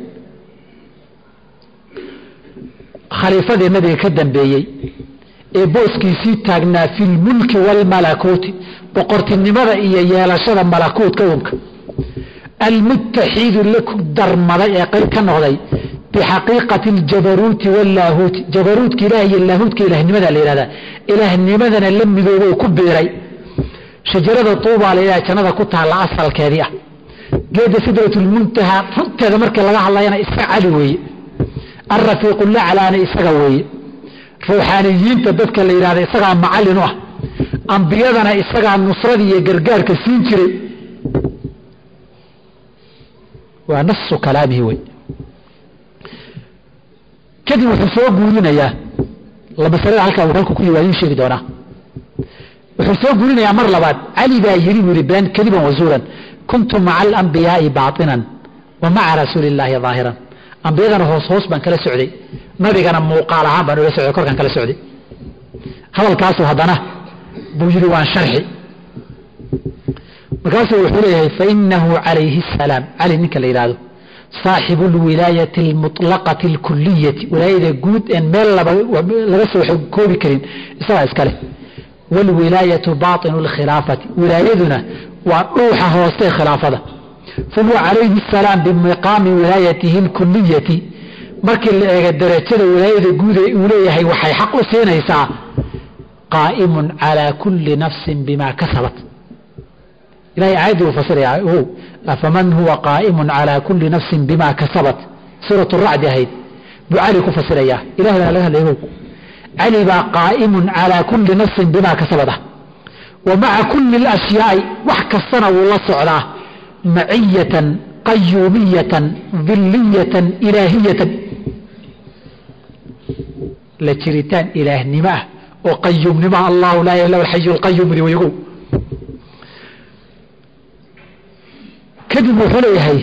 خليفة النبي كدن بيي بوسكي سي تاغنا في الملك والملكوت بقرت النمر إيا يالشد ملكوت كونك المتحيد لك درمضي قيل كنغضي بحقيقة الجبروت واللاهوت جبروت كإلهي اللاهوت كإله النمذا لإله إله النمذا لم يذوبه كبيري شجرة طوبة لإله كنذا كتها العصر الكارية قيد سدرة المنتهى فانت هذا مركز الله ينا إسفعلوي الرفيق الله على أن إسقوي روحانيين تدك اللي يراد إسقى معلنه أنبيادنا إسقى النصرة يجرجار كسينشري ونص كلامه وي كذب وحسوق قولنا يا الله بسرعة عليك أولئك كل وين شيء دونا وحسوق قولنا يا مر لبعض علي ذا يري وربان كذبا وزورا كنت مع الأنبياء باطنا ومع رسول الله ظاهرا أنبيادنا هوس بان كلا سعودي ما بيجانا موقعها بان ولا سعودي كور كان كلا سعودي هذا الكاس هذانا بوجري وان شرحي وكاسو وحوله فإنه عليه السلام علي نك اللي يرادو صاحب الولاية المطلقة الكلية ولاية جود إن مال لبسوا حكومي كريم إسمع إسكاله والولاية باطن الخلافة ولايتنا وروحها وسط خلافة فهو عليه السلام بمقام ولايته الكلية markii la eego darajada wilaayada guud ee uu leeyahay waxay xaq u siinaysaa qaa'imun ala kulli nafsin bima kasabat ilaahay aayadu fasiraya afaman huwa qaa'imun ala kulli nafsin bima kasabat suratu ar-ra'd ahayd bu'ali ku fasiraya ilaahay la leeyahay ali ba qaa'imun ala kulli nafsin bima kasabat wa ma'a kulli al-ashya'i wax kastana wala socdaa ma'iyatan qayyumiyatan dhilliyatan ilahiyatan la jiritaan ilaahnimo ah oo qayyumnimo allahu laa ilaha illa huwa alxayu alqayyum diiwayow kadib wuxuu leeyahay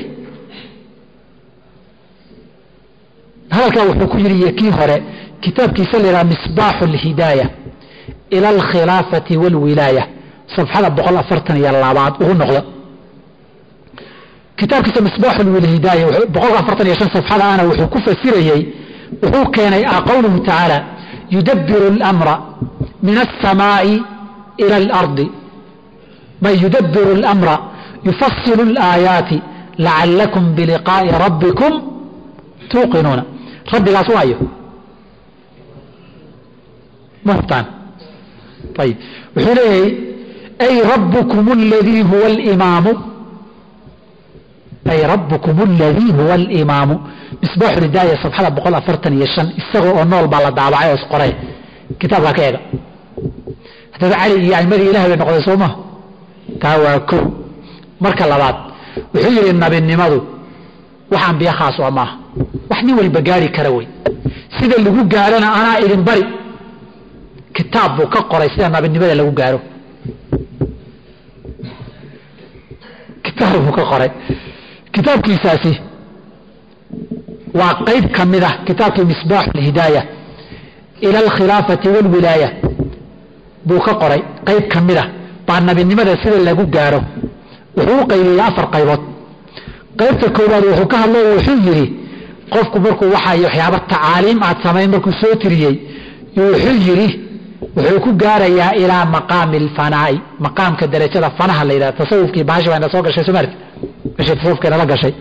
halkaa wuxuu ku yidhi kii hore kitaabkiisa la yidhaha misbaaxu alhidaaya ila alkhilaafati walwilaaya safxada 142 ugu noqda kitaabkiisa misbaaxu alhidaaya 145 safxada ana wuxuu ku fasirayay wuxuu keenay qowluhu tacaala yudabbiru al-amra min as-samaa'i ila al-ardi ma yudabbiru al-amra yufassilu al-aayaati la'allakum biliqaa'i rabbikum tuuqinuuna rabbigaas waayo muhtaan طيب wuxuu leeyahay ay rabbukum alladhi huwa al-imaamu ay rabbukum alladhi huwa al-imaamu misbaax ridaaya safxada 145 isagoo oo nool baa la daabacay oo qoray kitaabka ka eega hadaba cali iyo aymadii ilaahay bay noqday Soomaa taa waa ko marka labaad wuxuu yiri nabinimadu waxaan biya khaas oo ma wax nin walba gaari kara way sida lagu gaarana ana idin bari kitaab buu ka qoray sida nabinimada lagu gaaro kitaab buu ka qoray kitaabkiisaasi waa qayb kamida kitaabkii misbaax al-hidaaya ila al-khilaafati wal-wilaaya buu ka qoray qayb kamida baa nabinimada sida lagu gaaro wuxuu qaybiyaa 4 qaybood qaybta koowaad wuxuu ka hadlay wuxuu yiri qofku markuu waxyaabo tacaaliim aad sameyn markuu soo tiriyay wuxuu yiri wuxuu ku gaarayaa ilaa maqaam al-fanaa'i maqaamka darajada fanaha la yiraahdo tasawufkii baasha waa soo gashay sumarti meesha tasawufka la gashay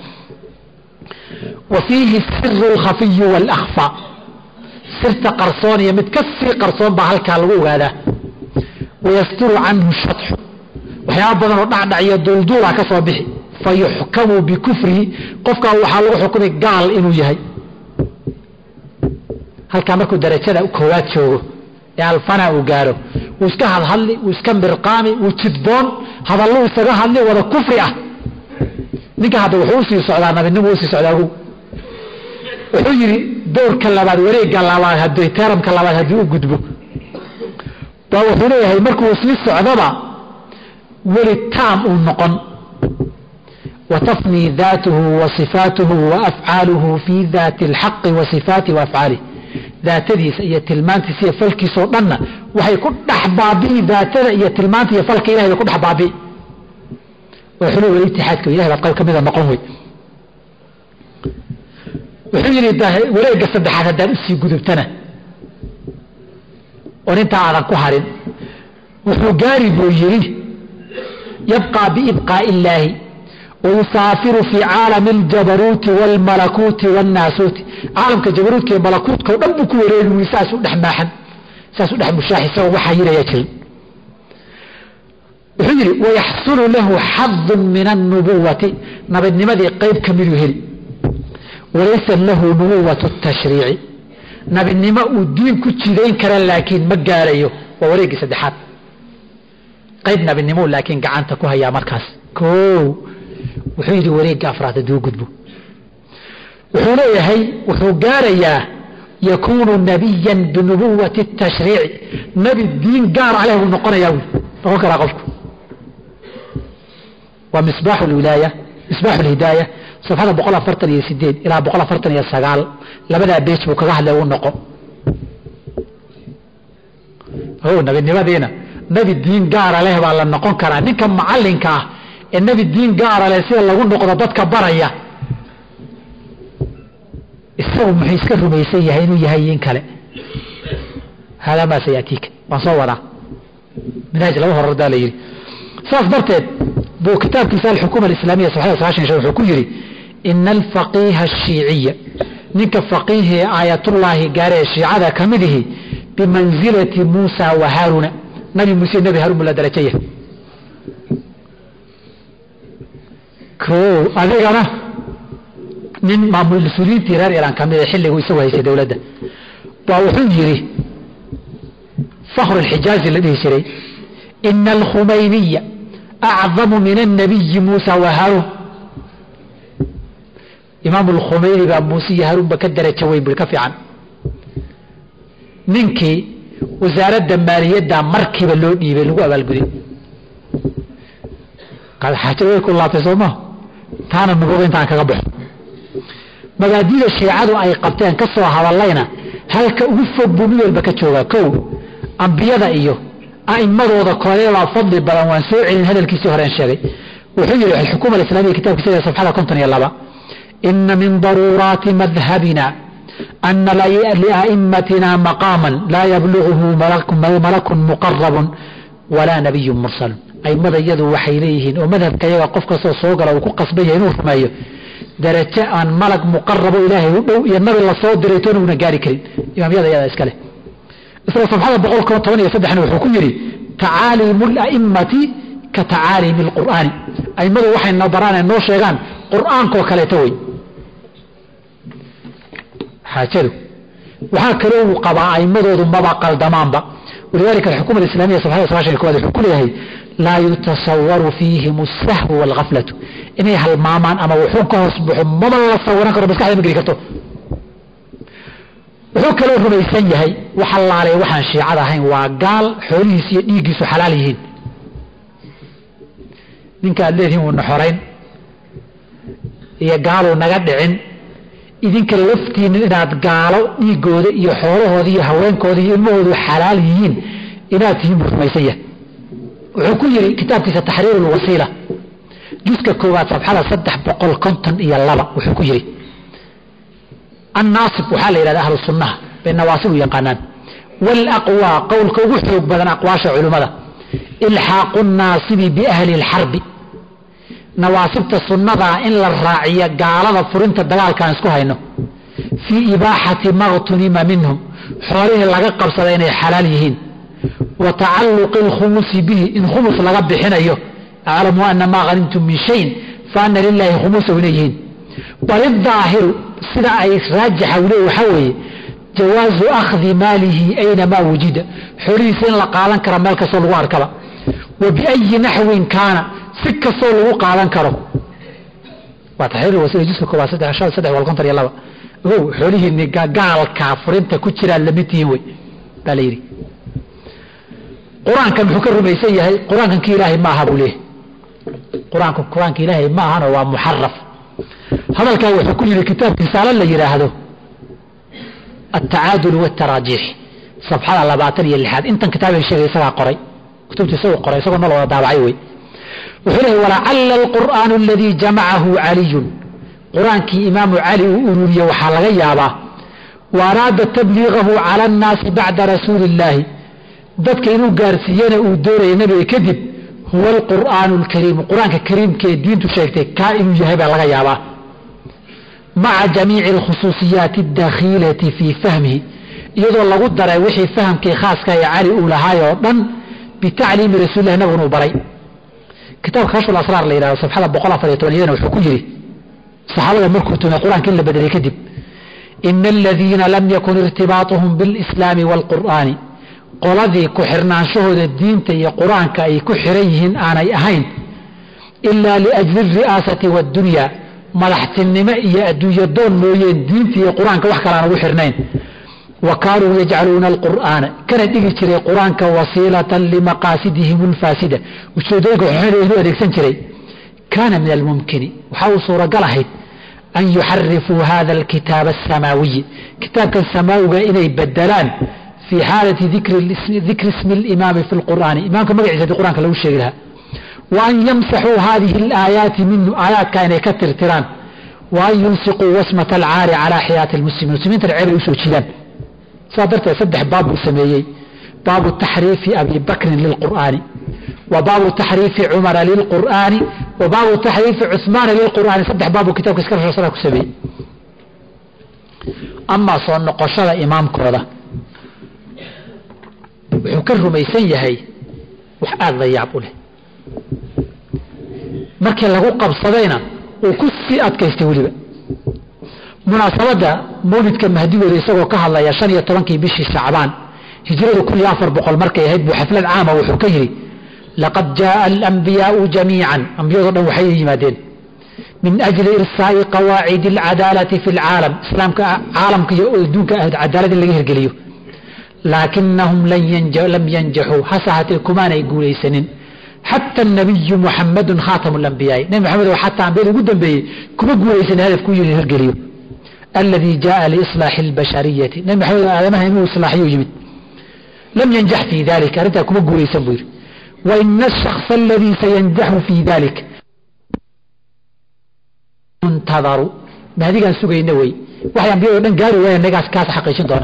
وفيه السر الخفي والأخفى سرت قرصون يمتكسي قرصون بهالكا لغو هذا ويستر عنه الشطح وحياب بدن ودعدع يدولدولا كسو بخي فيحكم بكفره قفكا وحا لغو حكمي قال إنو يهي هالكا مركو درجة كوات شوغو يعني الفنا وقارو واسكا هالهالي واسكا برقامي وتدبون هذا الله اسكا هالي ولا كفره نيكا هذا وحوسي سعودانا بالنمو وسي سعوداهو wuxuu yiri doorka labaad wareegga labaad hadii taramka labaad hadii uu gudbo baa wuxuu leeyahay markuu isla socdaba wali taam uu noqon وتفني ذاته وصفاته وأفعاله في ذات الحق وصفاته وأفعاله ذاته هي تلمانتي سي فلكي صدنا وهي كل أحبابي ذاته هي تلمانتي فلكي إلهي كل أحبابي وحلو الاتحاد كإلهي بقى كم إذا مقومي wuxuu yiri wareegga saddexaad hadaan si gudubtana oo inta aan ku harin wuxuu gaari buu yiri yabqa bi ibqa'i illahi wa yusafiru fi aalam al-jabarut wal malakut wan nasut aalamka jabarutka iyo malakutka oo dhan buu ku wareegay saas u dhaxmaaxan saas u dhax mushaaxisa waxa yiraya jirin wuxuu yiri wa yahsulu lahu hadd min an-nubuwati nabadnimadii qayb kamid u heli وليس له نبوة التشريع نبي النماء الدين كتشيدين كرا لكن ما قاريه ووريقي سدحات قيد نبي النمو لكن قعانتكو هيا مركز كو وحيدي وريقي أفراد دو قدبو وحولي هي وحو قاريا يكون نبيا بنبوة التشريع نبي الدين قار عليه النقر يوي فهكرا قفكو ومصباح الولاية مصباح الهداية صفحة 148 إلى 149 لبدا بيش بكره له ونقو هو نبي النبي نبي الدين قار عليه ولا نقون كرا نك معلنك النبي الدين قار عليه سي لو نقو ددك بريا السو محيسك رميسي هينو يهين كله هذا ما سياتيك مصوره من اجل هو الردا لي صاف برتد بو كتاب كتاب الحكومة الإسلامية صحيح صحيح شرح كيري إن الفقيه الشيعية نك فقيه آية الله قال الشيعة كمده بمنزلة موسى وهارون نبي موسى نبي هارون ولا درجيه كو أذيك أنا من معمول السوريين تيرار إيران كامل يحل ويسوي هيك دولة ده وحجري فخر الحجاز الذي يشري إن الخميني أعظم من النبي موسى وهارون إمام الخميني بأب موسى هارون بكدر يتشوين بالكفي عن منكي وزارة دمارية دا مركب اللون يبلغوا بالقدي قال حاجة يقول الله تصومه تانا نبغي انت عنك قبح مبادئ الشيعة أي قبتين كسروا حوالينا هل كوفق بمية البكتشوغا كو أنبياء إيوه أئمة وذكروا فضل بلوان سوء هذا الكيس هران شري وحجر الحكومة الإسلامية كتاب كتاب صفحة كنتن يلا إن من ضرورات مذهبنا أن لأئمتنا مقاما لا يبلغه ملك مقرب ولا نبي مرسل أي ماذا يدو وحيليهن ومذهب كي يقف قصة صوغر وكقص به نور مايو درجة أن ملك مقرب إلهي ينبغي الله صوت دريتون ونقاري كريم إمام يدا إسكاله إسرائيل صفحة بقول كون طواني يصدح أنه حكومي تعاليم الأئمة كتعاليم القرآن أي ماذا وحي النظران النور شيغان قرآن كو كاليتوي حاجلو وحاكلوه قضاء أي ماذا ذو مبقى الدمان با ولذلك الحكومة الإسلامية صفحة صفحة الكواد الحكومة لا يتصور فيهم السهو والغفلة إني هالمامان أما وحوكه أصبحوا مما الله صورنا كرو بسكحة مقري كرتو وحوك لو رميسان يهي وحال عليه وحان شيعة هين وقال حوليه يقيسوا حلاليهين من كان ليهم النحورين يقالوا نقدعين إذن كاللفتين إناد قالوا يقود يحوله ذي هوين كودي الموضوع حلاليهين إناد تهم رميسية وحكوية كتاب كيسا تحرير الوسيلة جزء كوبات صفحة صدح بقول كنتن إيا اللبا وحكوية الناصب وحال إلى أهل السنة بالنواصب يقانان والأقوى قول كوحيوك بدن أقواش علماء إلحاق الناصب بأهل الحرب نواصب السنة إن الراعية قال فرنت الدلال كان اسكوها إنه في إباحة ما اغتنم منهم حواليه لقى قبصدين حلاليهين وتعلق الخمس به إن خمس لقب حين أيه أعلموا أن ما غنمتم من شيء فأن لله خمس وليهين وللظاهر سدع راجح وليه وحوي جواز أخذ ماله أينما وجد حريسين لقالان كرم مالك صلوا أركبا وبأي نحو كان سك صلوا قالان كرم وتحرير وسيلة جسر كوا سدع عشان سدع والقنطر يلا هو حريه إن قال كافرين تكتشر اللمتي وي باليري قرآن كان حكر رميسيه قرآن كان كإلهي ما هبوا ليه قرآن كإلهي ما هنا هو محرف هذا كان يحكم الكتاب رسالة اللي يراهده التعادل والتراجيح صفحة على باطنية اللحاد انت كتاب الشيخ يسرع قري كتب تسوي قري سوى الله دابعيوي وحله ولعل القرآن الذي جمعه علي قرآن كي إمام علي وأولي وحلغ يابا وأراد تبليغه على الناس بعد رسول الله ذاتك إنه قارسيين ودور نبي كذب هو القرآن الكريم القرآن الكريم كي دين تشيكتك كائن يهب على يابا مع جميع الخصوصيات الداخلة في فهمه يدو الله قدر وحي فهم كي خاص كي علي أولها يوضن بتعليم رسول الله نبغن وبري كتاب خشف الأسرار ليلة صفحة بقولة فليتوليين وحكوجري صحابة المركبتون القرآن كله بدل يكذب إن الذين لم يكن ارتباطهم بالإسلام والقرآن قلذي كحرنان شهد الدين تي قرآن كأي كحريهن آني أهين إلا لأجل الرئاسة والدنيا ملحت النمائية الدنيا دون موين دين في قرآن كوحكران وحرنين وكانوا يجعلون القرآن كانت يجري قرآن كوسيلة لمقاصدهم الفاسدة وشدوك حلوه ذلك سنتري كان من الممكن وحاول صورة قلحت أن يحرفوا هذا الكتاب السماوي كتاب السماوي إليه بدلان في حالة ذكر اسم الإمام في القرآن إمامك مقعزة القرآن كلو الشيء لها وأن يمسحوا هذه الآيات منه آيات كان يكتر تران وأن يلصقوا وسمة العار على حياة المسلمين ترعب يسوي شيئا صادرت يصدح باب السميي باب التحريف أبي بكر للقرآن وباب تحريف عمر للقرآن وباب تحريف عثمان للقرآن صدح باب كتاب كسكر رسول الله كسبي أما صون نقشة إمام كذا وحكره ميسن يهي وحقاد ضيع بوله markii lagu qabsadayna oo ku sii adkaystay waliba munaasabada mawlidka mahdigooda isagoo ka hadlaya 15kii bishii Shacbaan hijrada 1400 markay ahayd buu xaflad caam ah wuxuu ka yiri laqad jaa al-anbiyaa'u jamii'an anbiyadu dhan waxay yimaadeen min ajli irsaa'i qawaa'id al-'adaalati fi al-'aalam islaamka caalamka iyo adduunka cadaalad laga hirgeliyo laakinnahum lam yanjahu hasahati kumaanay guulaysanin حتى النبي محمد خاتم الأنبياء نبي محمد وحتى عن بين قدام بي كما قوليس إن هذا كوي الهرقليو الذي جاء لإصلاح البشرية نبي محمد ما هي إصلاحي وجمد لم ينجح في ذلك أردت كما قوليس بوير وإن الشخص الذي سينجح في ذلك منتظر ما هذه كان سوق النووي وحيان بيقولون قالوا وين نقاس كاس حقيقي دونه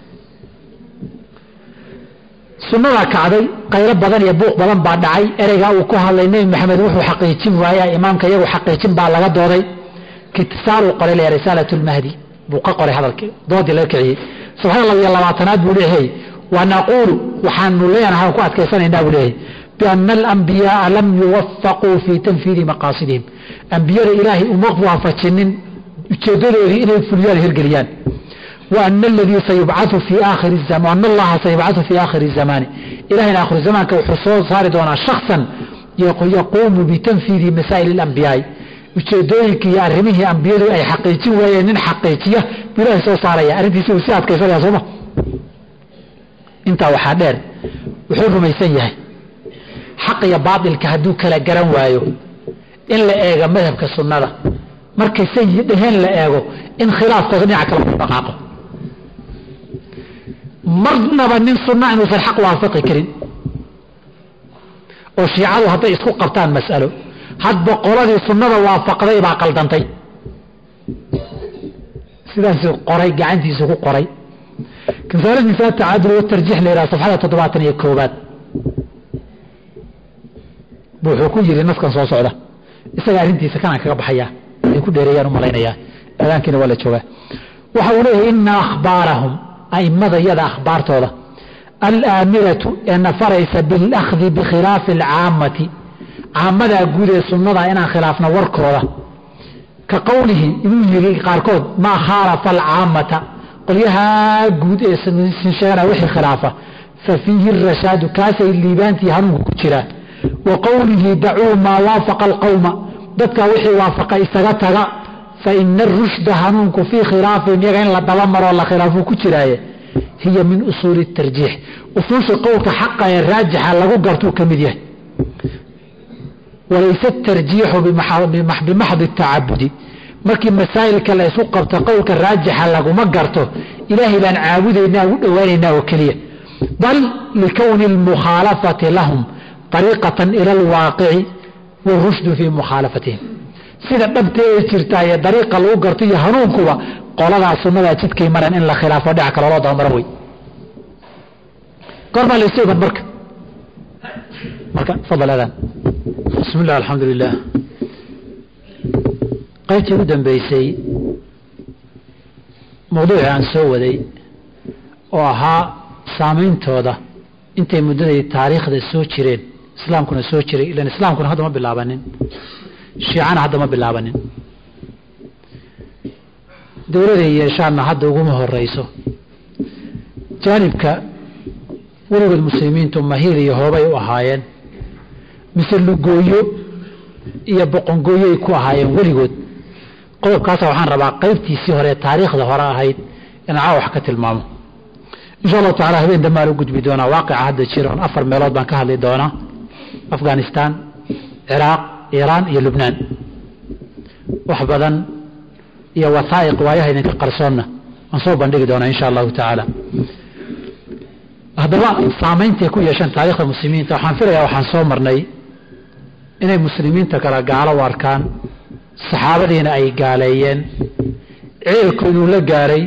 sunnada kacday qayro badan iyo buuq badan baa dhacay ereyga uu ku hadlay nabi maxamed wuxuu xaqiijin waayay imaamka iyagu xaqiijin baa laga dooday kitisaaru qoray risalatul mahdi buu ka qoray hadalkii doodii la kiciyay subhanallah ya labaatanaad buu leeyahay wa naqulu waxaanu leenahay ku adkaysanaynaa buu leeyahay bi anna al-anbiyaa lam yuwaffaqu fi tanfiidi maqasidihim anbiyada ilaahi uma waafajinin ujeedadoodii inay fuliyaan hirgeliyaan وأن الذي سيبعث في آخر الزمان وأن الله سيبعث في آخر الزمان إلهنا آخر الزمان كحصول صار دونا شخصا يقوم بتنفيذ مسائل الأنبياء وشدويك يا رميه أنبياء أي حقيقي وين حقيقية بلا يسوي صار يا أنت يسوي ساعات كيف يا صوبة أنت وحدر وحر ما يسيه حق يا بعض الكهدو كلا جرم وايو إلا إيجا مذهب كالسنة مركز سيد هن لا إيجو إن خلاف تغني عكلا دقاقه marnaba nin sunna inuusan xaq waafaqi karin oo shiicadu hadday isku qabtaan mas'alo hadba qoladii sunnada waafaqday baa qaldantay sidaas qoray gacantiisa ku qoray كفارة نساء التعادل والترجيح لإلى صفحة 71 بوحكو جري الناس كان صوص علا إساقا أرنتي سكان كغب حياه يكون ديريان ومالينيا الآن كنا ولا تشوه وحوله إن أخبارهم أي ماذا يدى أخبار طولة الآمرة أن فريس بالأخذ بخلاف العامة عامة أقول السنة إنا خلافنا وركوله كقوله يجري قاركود ما خالف العامة قل يها قود سنشغل وحي خلافة ففيه الرشاد كاسي الليبانتي هنو كتيرا وقوله دعوا ما وافق القوم ذاتك وحي وافق إستغتغ فإن الرشد هنوك في خلاف يغين لدلمر ولا خلافه كتيرا هي من أصول الترجيح أصول قولك حقا الراجحة لغو قرتو كمديه وليس الترجيح بمحض التعبد markii masaa'ilka la isku qabto qowlka raajixa lagu ma garto ilaahi baan caabudaynaa u dhawaanaynaa oo kaliya bal likawni al-mukhalafati lahum tariqatan ila al-waqi'i wa-rushd fi mukhalafatihim sida dhabtay jirtaa ee dariiqa lagu garto iyo hanuunkuba qolada sunnada jidkay maran in la khilaafo dhac kale loo doomar way qorma la soo marka fadlan bismillah alhamdulillah qaybtii ugu dambeysay mawduucii aan soo waday oo ahaa saameyntooda intay muddaday taariikhda soo jireen islaamkuna soo jiray ilaan islaamkuna hadda ma bilaabanin shiicana hadda ma bilaabanin dowladay yeeshaanna hadda uguma horeyso jaanibka weligood muslimiintu mahiil iyo hoobay u ahaayeen mise lugooyo iyo boqongooyoay ku ahaayeen weligood qodobkaas waxaan rabaa qaybtiisii hore taariikhda hore ahayd in aan wax ka tilmaamo insha Allah taala habeen damaal u gudbi doona waaqica hadda jiro 4 meelood baan ka hadli doona Afghanistan Iraq Iran iyo Lebanon wax badan iyo wasaa'iq waayaha idinka qarsoonna aan soo bandhigi doona insha Allah taala hadaba saameynta ku yeeshan taariikhda muslimiinta waxaan filayaa waxaan soo marnay inay muslimiinta kala gaalo warkaan saxaabadiina ay gaaleeyeen ceelkoodu la gaaray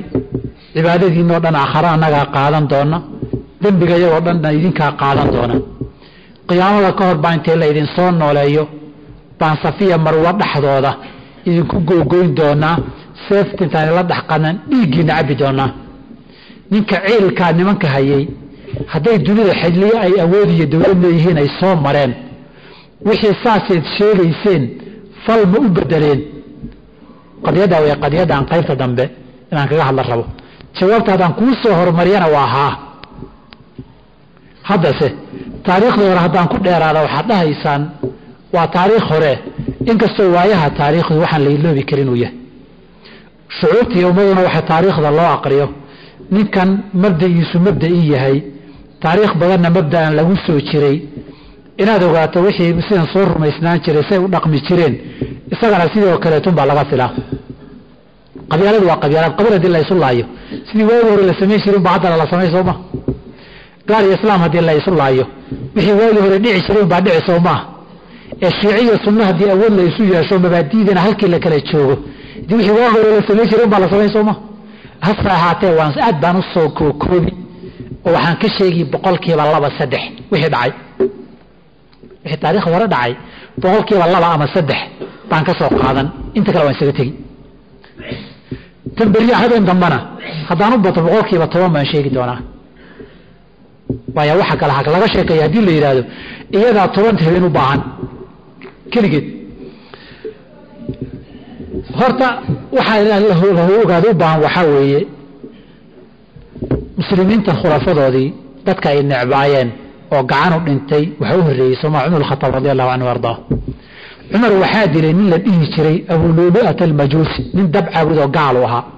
cibaadadiinoo dhan aakhara anaga qaadan doona dambiga iyagoo dhan idinka qaadan doona qiyaamada ka hor baa intee la idin soo nooleeyo baan safiya marwa dhexdooda idinku googoyn doonaa seefta intaan la dhexqanan dhiiggiina cabbi doonaa ninka ciilkaa nimanka hayay hadday dunida xidliye ay awood iyo dowlad leeyihiin ay soo mareen wixii saaseed sheegayseen fal ma u bedeleen qadiyaddaa way qadiyadaan qaybta dambe inaan kaga hadla rabo jawaabta haddaan kuu soo horumariyana waa haa haddase taariikhdii hore haddaan ku dheeraada waxaad dhahaysaan waa taariikh hore inkastoo waayaha taariikhdu waxaan la iloobi karin uu yahay shucuubta iyo ummaduna waxa taariikhda loo aqriyo ninkan mabda'iisu mabda'ii yahay taariikh badanna mabda'an lagu soo jiray inaad ogaato wixii sidan soo rumaysnaan jiray say u dhaqmi jireen isagana sidoo kaleetun baa laga filaa qabyaaladu waa qabyaalad qabiil haddii la isu laayo sidii waagi hore la samayn jirin baa haddana la samay sooma gaal iyo islaam haddii la isu laayo wixii waagi hore dhici jiray baa dhici soomaa ee shiiciyo sunna haddii awood la isu yeesho mabaadiidina halkii la kala joogo haddii wixii waagi hore la samayn jirin baa la samay sooma hase ahaatee waan aad baan u soo kookoobi oo waxaan ka sheegi 2% wixii dhacay wixii taariikh hore dhacay 2% ama 3 baan ka soo qaadan inta kale waan isaga tegi tambariya habeen dambana haddaan u bato 10% baan sheegi doonaa waayo waxa kale hak laga sheekay hadii la yiraahdo iyada 10 habeen u baahan kaligeed horta waxa la ogaado u baahan waxa weeye muslimiinta khulafadoodii dadka ay necbaayeen oo gacan u dhintay waxa u horeeyay Umar ibn al-Khattab radiyallahu anhu warda Umar waxa dilay nin la dhihi jiray Abu Lu'lu'at al-Majusi nin dabcaabud oo gaal u ahaa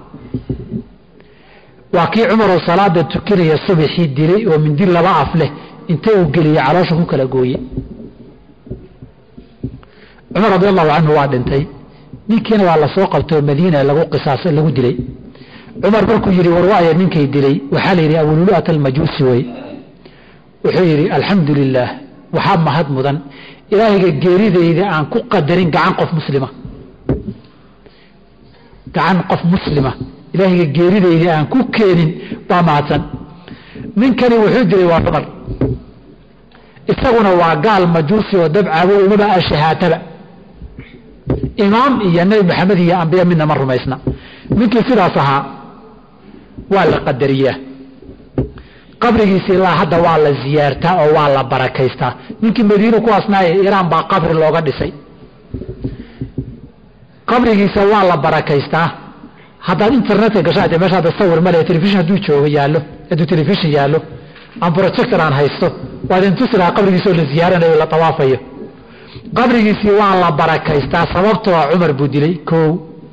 waa kii Umar oo salaada tukinaya subaxii dilay oo min dil laba af leh inta uu geliyay caloosha ku kala gooyay Umar radiyallahu anhu waa dhintay ninkiina waa la soo qabtay Madiina lagu qisaasay lagu dilay Umar markuu yiri warwaaya ninkay dilay waxa la yiri Abu Lu'lu'at al-Majusi way wuxuu yiri alxamdulillah waxa mahad mudan ilaahiga geerideyda aan ku qadarin gacan qof muslima ilaahiga geerideyda aan ku keenin baa mahadsan ninkani wuxuu dilay waa Umar isaguna waa gaal majuusi oo dabcaabo umada ashahaataba imaam iyo nabi maxamed iyo anbiya minna mar rumaysna ninkii sidaas ahaa waa la qadariyaa qabrigiisa ilaa hadda waa la ziyaartaa oo waa la barakaystaa ninkii Madiina ku asnaayay Iran baa qabri looga dhisay qabrigiisa waa la barakaystaa hadda internet gashaade meesha hada sawir male television haduu joogo yaalo haduu television yaalo aan projector aan haysto waa intuu sida qabrigiisa la ziyaaranayo la tawaafayo qabrigiisa waa la barakaystaa sababtoo Umar buu dilay koow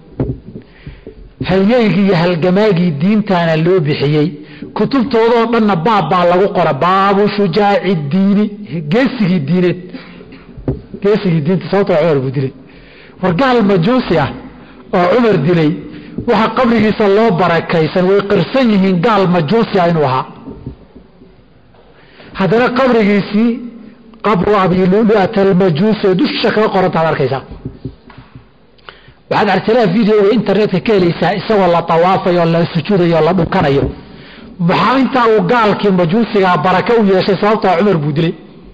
halyeeygi halgamaagi diintaana loo bixiyay kutubtooda dhanna baab lagu qora baabu shujaa'i diini geesigii diinta sababtoo Umar buu dilay wargaal majuusi ah oo Umar dilay waxa qabrigiisa loo barakaysan way qirsan yihiin gaal majuusi inuu ahaa hadana qabrigiisii qabru Abi Lu'lu'at al-Majusi dusha ka qoranta arkaysa waxaad aragtaa video internet ka helaysaa isagoo la tawaafayo la sujuudayo la dhukanayo maxaa inta uu gaalkii majuusiga baraka u yeeshay sababta Umar buu dilay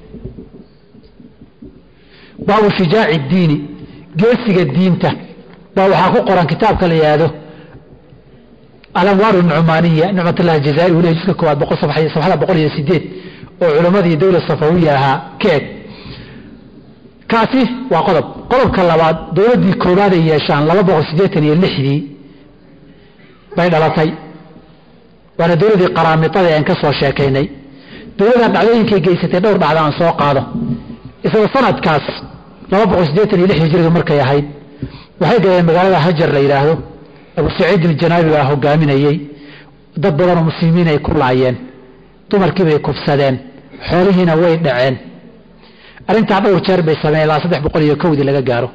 baabu shujaa'i diini geesiga diinta baa waxa ku qoran kitaabka la yiraahdo al-Anwar an-Nu'maniyya ni'matullah jazaa'i wala jiska koowaad 108 oo culimadii dawladda Safawiya ahaa keed kaasi waa qodobka labaad dawladdii koobaad ay yeeshaan 286 bay dhalatay waana dawladdii qaraamitada aan ka soo sheekaynay dawladda dhacdooyinkay geysatay dhowr dhacdo aan soo qaado isla sanadkaas 286 hijriga markay ahayd waxay galeen magaalada Hajar la yiraahdo Abu Sa'id al-Janabi waa hogaaminayay dad badan oo muslimiin ay ku laayeen dumarkii bay kufsadeen xoolihiina way dhaceen arinta dhowr jeer bay sameeyeen 301 laga gaaro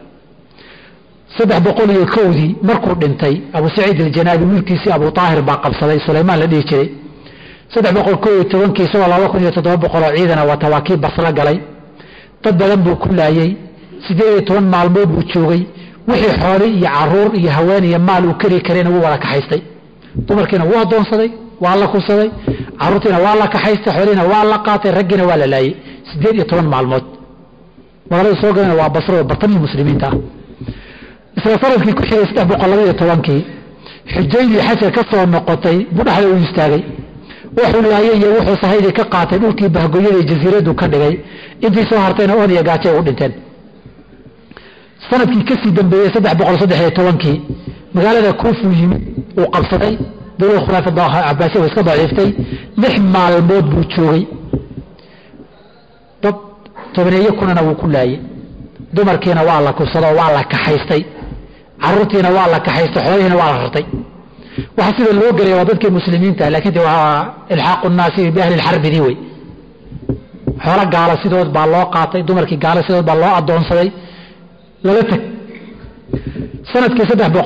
301 markuu dhintay Abu Sa'id al-Janabi mulkiisi Abu Tahir baa qabsaday Suleymaan la dhigi jiray 311 kiiso 2700 ciidana waa tawaakib basra galay dad badan buu ku laayay 18 maalmood buu joogay wixii xoolo iyo caruur iyo haween iyo maal uu kari kareen uu wada ka haystay dumarkiina waa doonsaday waa la kusaday caruurtiina waa la ka haystay xoolihiina waa la qaatay raggiina waa la laayay 18 maalmood magaalada soo galeen waa Basra bartamii muslimiinta isla sanadkii ku xigay 312kii xujaydi xajka ka soo noqotay budhaxda uu istaagay wuxuu leeyahay iyo wuxuu sahaydii ka qaatay dhulkii bahgooyada jasiiradu ka dhigay intii soo hartayna oo niya gaajay u dhinteen sanadkii ka sii dambeeyay 313kii magaalada Kuufa yimid uu qabsaday dowladda khulaafada Abbaasiya iska daciiftay 6 maalmood buu joogay dad tobaneeyo kunana wuu ku laayay dumarkiina waa la kubsado waa la kaxaystay carruurtiina waa la kaxaystay xoolihiina waa la rartay waxa sida loo galay waa dadkii muslimiinta laakiin waa ilxaaqu naasi bi ahli al-harb di way xoolo gaala sidood baa loo qaatay dumarkii gaala sidood baa loo adoonsaday lala tag sanadkii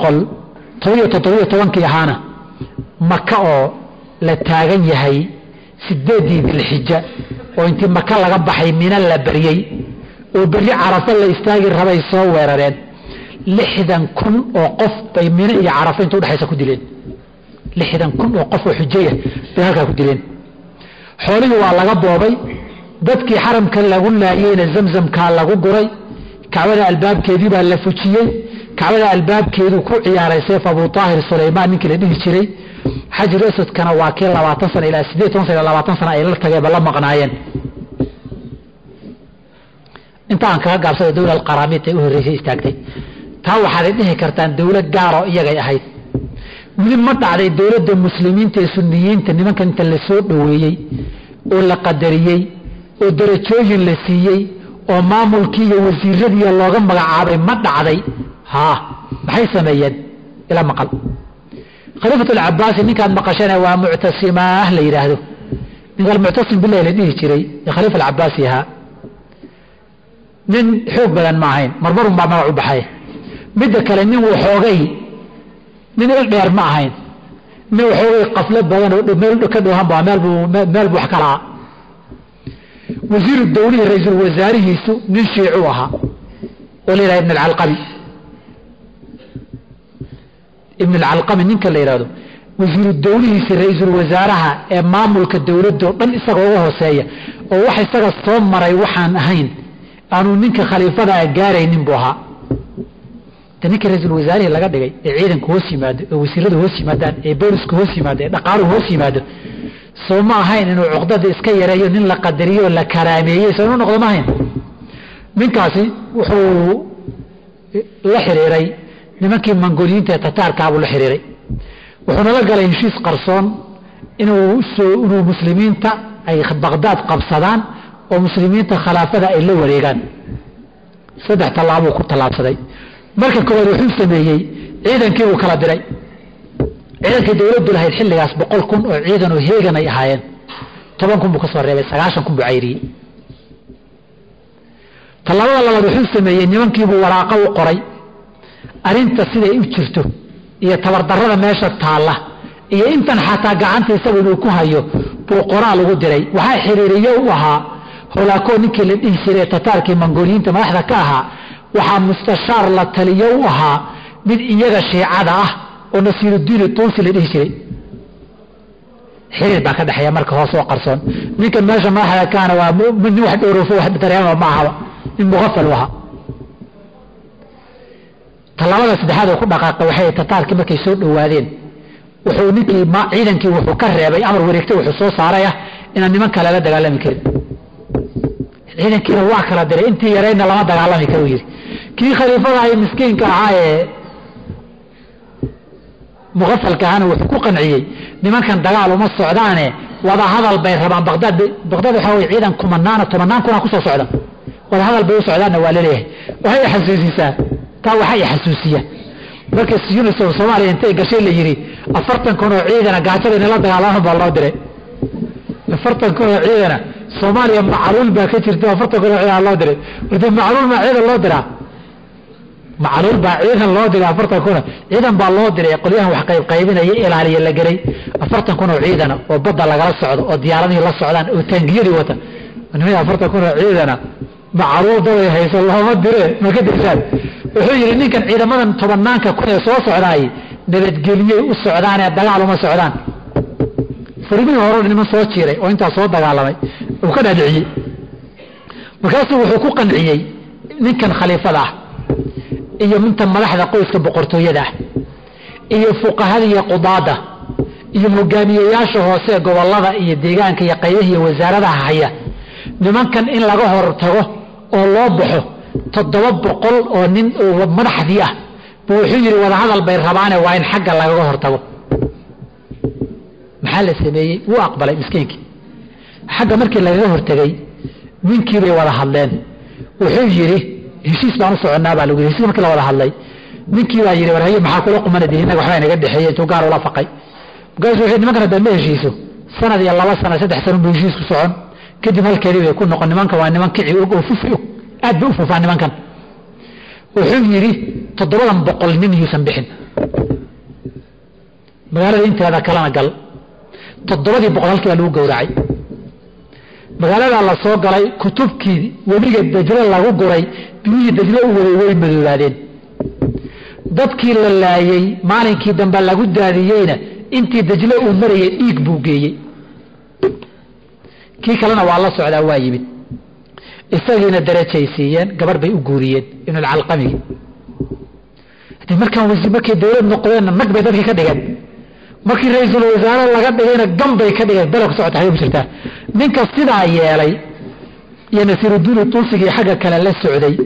317kii ahaana Makka oo la taagan yahay 8 Dhulhijja oo intii Makka laga baxay Mina la bariyay oo bari Carafa la istaagi rabay soo weerareen 60,000 oo qof bay Mina iyo Carafa inta u dhaxaysa ku dileen 60,000 oo qof oo xujaya bay halka ku dileen xoolihii waa laga boobay dadkii xaramka lagu laayayna Zamzamka lagu guray Kacbada albaabkeedii baa la fujiyay Kacbada albaabkeedu ku ciyaaray Sayf Abu Tahir Suleymaan ninkii la dhihi jiray Hajar Asad kana waa kii 20 sano ilaa 18 sano 20 sano ay la tagay bal maqnaayeen inta aan kaga gaabsaday dawlad qaraamid ay u horeysay istaagtay taa waxaad dhihi kartaan dawlad gaar oo iyaga ahayd wili ma dhacday dawladda muslimiinta ee sunniyiinta nimanka inta la soo dhaweeyay oo la qadariyay oo darajooyin la siiyay oo maamulkii iyo wasiiradii looga magacaabay ma dhacday ha maxay sameeyeen ila maqal khaliifatu al-Abbaasi ninkaan maqashana waa mu'tasimaah la yiraahdo ninka mu'tasim billahi la dhihi jiray khaliifatu al-Abbaasi ha nin xoog badan ma ahayn marmar ma magac u baxay midda kale nin uu xoogay nin dheer ma ahayn nin xoogay qaflad badan oo meel ka dhawaan baa meel wax kala wasiir dawli ra'iisul wasaarihiisu nin shiicu ahaa oo leeyahay ibn al-Alqami ninka la yiraahdo wasiir dawlihiisa ra'iisul wasaaraha ee maamulka dawladda dhan isagoo uga hooseeya oo wax isaga soo maray waxaan ahayn aanu ninka khaliifada gaaraynin buu ahaa ninka ra'iisul wasaarihi laga dhigay ee ciidanka hoos yimaado ee wasiirada hoos yimaadaan ee booliska hoos yimaado ee dhaqaaluhu hoos yimaado soo ma ahayn inuu cuqdada iska yareeyo nin la qadariyo la karaameeyay soo noqdo ma ahayn ninkaasi wuxuu la xiriiray nimankii Mongoliyiinta ee Tataarka abu la xiriiray wuxuu la galay heshiis qarsoon inuu muslimiinta ay Baghdad qabsadaan oo muslimiinta khilaafada ay la wareegaan 3 talaabo ku talaabsaday marka koowaad wuxuu sameeyay ciidankii uu kala diray ciidankii dawladdu lahayd xilligaas 100,000 oo ciidan oo heegan ay ahaayeen 10,000 buu ka soo reebay 90,000 buu cayriyay talaabada labaad wuxuu sameeyay nimankii buu waraaqa u qoray arinta sida ay u jirto iyo tabardarrada meesha taala iyo intan xataa gacanta isagu inuu ku hayo buu qoraal ugu diray waxa xiriiriyo u ahaa holaako ninkii la dhihi jiray Tataarkii Mongoliyiinta madaxda ka ahaa waxa mustashaar la taliyo u ahaa mid iyaga shiicada ah oo Nasiruddin Tuusi la dhihi jiray xiriir baa ka dhaxaya marka hoos oo qarsoon ninka meesha madaxda kaana waa min wax dhoorofo wax dareema ma aha in muqafal waha talaabada saddexaad oo ku dhaqaaqay waxay Tataarkii markay soo dhawaadeen wuxuu ninkii ciidankii wuxuu ka reebay amar wareegtay wuxuu soo saaray in niman kale la dagaalami karin ciidankiina waa kala diray intii yarayna lama dagaalami karo yiri kii khaliifada ay miskiinka ahaa ee muqafalka ahna wuxuu ku qanciyay nimankan dagaal uma socdaane wada hadal bay rabaan Baghdad waxa way ciidan kumanaan kuna ku soo socda wada hadal bay u socdaana waa leeyahay waxay xasuusisaa taa waxay xasuusiyaa marka Yunus oo Soomaaliya intay gashay la yiri 40 kun oo ciidan gaajada in la dagaalamo baa loo diray 40 kun oo ciidan Soomaaliya macluul baa ka jirta 40 kun oo ciidan loo diray wada macluul ma ciidan loo diraa macluul baa ciidan loo diray 40 kun ciidan baa loo diray qoliyahan wax qaybinaya ilaaliye la garay 40 kun oo ciidan oo badda lagala socdo oo diyaaradii la socdaan oo taangiyadii wata inay 40 kun oo ciidan macluul daway hayso lama diray ma ka dirsan wuxuu yiri ninkan ciidamadan tobanaanka ku soo socdaay nabadgeliyay u socdaan ee dagaal uma socdaan fariimin hore niman soo jiiray oo inta soo dagaalamay oo ka dhaadiciyay markaasuu wuxuu ku qanciyey ninkan khaliifada ah iyo mintan madaxda qoyska boqortooyada ah iyo fuqahada iyo qudaada iyo hogaamiyeyaasha hoose gobolada iyo deegaanka iyo qaybaha iyo wasaaradaha haya nimankan in laga hortago oo loo baxo 700 oo nin oo madaxdii ah buu wuxuu yiri wada hadal bay rabaane waa in xagga laga hortago maxaa la sameeyay wuu aqbalay miskiinki xagga markii laga hortagay ninkii bay wada hadleen wuxuu yiri heshiis baan u soconaa baa lagu yiri heshiis markii la wada hadlay ninkii baa yiri warhaye maxaa kula qumanay inaga waxba inaga dhaxeeyay intuu gaar ula faqay gaas wuxuu nimankan hadda ma heshiiso sanad iyo 2 sano 3 sano buu heshiisku socon kadib halkeedii bay ku noqon nimanka waa niman kici oo fufi aad buu fufaan nimankan wuxuu yiri 700 nin yuusan bixin magaalada inteeda kalena gal 700 halkii lagu gowracay magaalada la soo galay kutubkii weliga dajla lagu guray biyii dajla u way madoobaadeen dadkii la laayay maalinkii dambe lagu daadiyayna intii dajla uu marayay dhiig buu geeyay kii kalena waa la socdaa waa yimid isagiina darajaysiiyeen gabar bay u guuriyeen ibn al-Alqami hadii markaan wasiirkii dawlad noqdeen nag bay dadka ka dhigeen markii ra'iisul wasaare laga dhigayna gambay ka dhigeen dalka socota ay u jirtaa ninka sidaa yeelay iyo Nasiruddin Tuusigii xagga kale la socday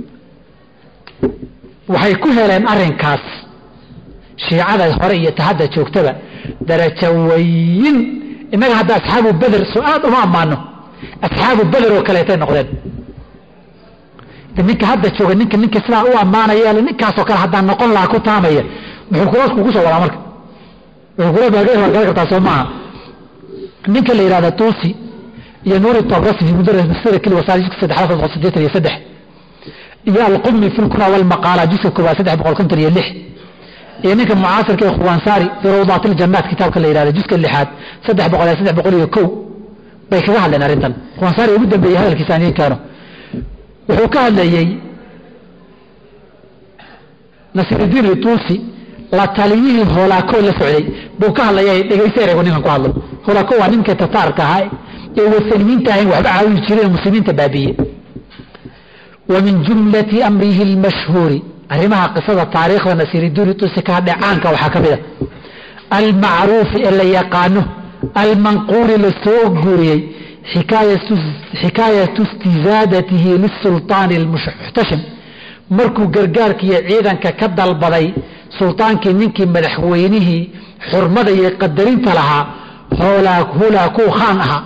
waxay ku heleen arrinkaas shiicada hore iyo tahadda joogtaba darajo weyn inaga hadda asxaabu badr su'aad uma amaano asxaabu badr oo kale ay noqdeen ninka hadda jooga ninka sidaa u amaanaya ninkaas oo kale hadda noqon la ku taamaya wuxuu kula ku soo wala marka wuxuu kula baagay waa gaar kartaa Soomaa ninka la yiraahdo Tuusi iyo Nuuri Tabrasi fi mudarris masira kili wasaajid 383 iyo al-Qummi fi al-Qura wal Maqala juzka 356 iyo ninka mucaasirka Khwansari fi Rawdat al-Jannat kitaabka la yiraahdo juzka 6 301 bay kaga hadleen arintan Khwansari ugu dambeeyay hadalkiisa aan kaano wuxuu ka hadlayay Nasiruddin Tuusi la taliyihii Holaako la socday buu ka hadlayay dhageyseeraygu ninkan ku hadlo Holaako waa ninka Tataarka ahaa ee wasalimiinta ahayn waxba caawin jireen muslimiinta baabiye ومن جملة أمره المشهور أرمها قصة تاريخ ونسيردون تسكى دعانك وحكمه المعروف اللي يقانه المنقول للسوق جوري حكاية استزادته للسلطان المحتشم مركو قرقارك يعيدا ككد البضي سلطانك منك مدحوينه حرمة يقدرين لها هولاكو خانها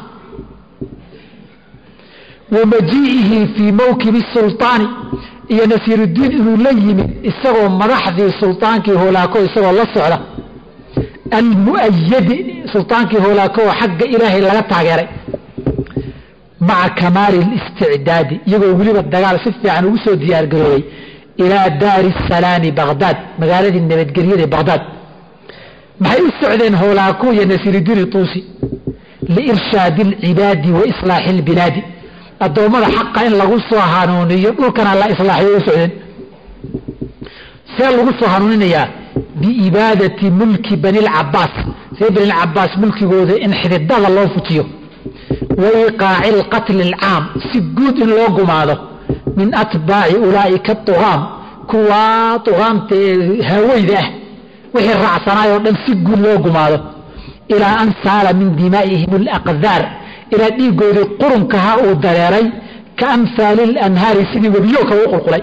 ومجيئه في موكب السلطان يا نسير الدين إنه ليم استغوا مراحذي سلطانك هولاكو استغوا الله سعلا المؤيد سلطانك هولاكو حق إلهي لا تعجري مع كمال الاستعداد يقول ولي بالدجال سفي عن وسود ديار قروي إلى دار السلام بغداد مقالة النبتقرية بغداد ما السعودين هولاكو يا نسير الدين الطوسي لإرشاد العباد وإصلاح البلاد الدومة حقا إن لغصوا هانونية وكان الله إصلاحي وسعودين سيال لغصوا هانونية بإبادة ملك بني العباس سيد بني العباس ملك جوده إن حدد الله فتيه وإيقاع القتل العام سجود إن لوقم هذا من أتباع أولئك الطغام كوا طغام هاوي ذا وحي الرعصنا يوردن سجود لوقم هذا إلى أن سال من دمائهم الأقذار إلى أن يقول قرن كهاء الدراري كأمثال الأنهار سيدي وبيوك وقل قلي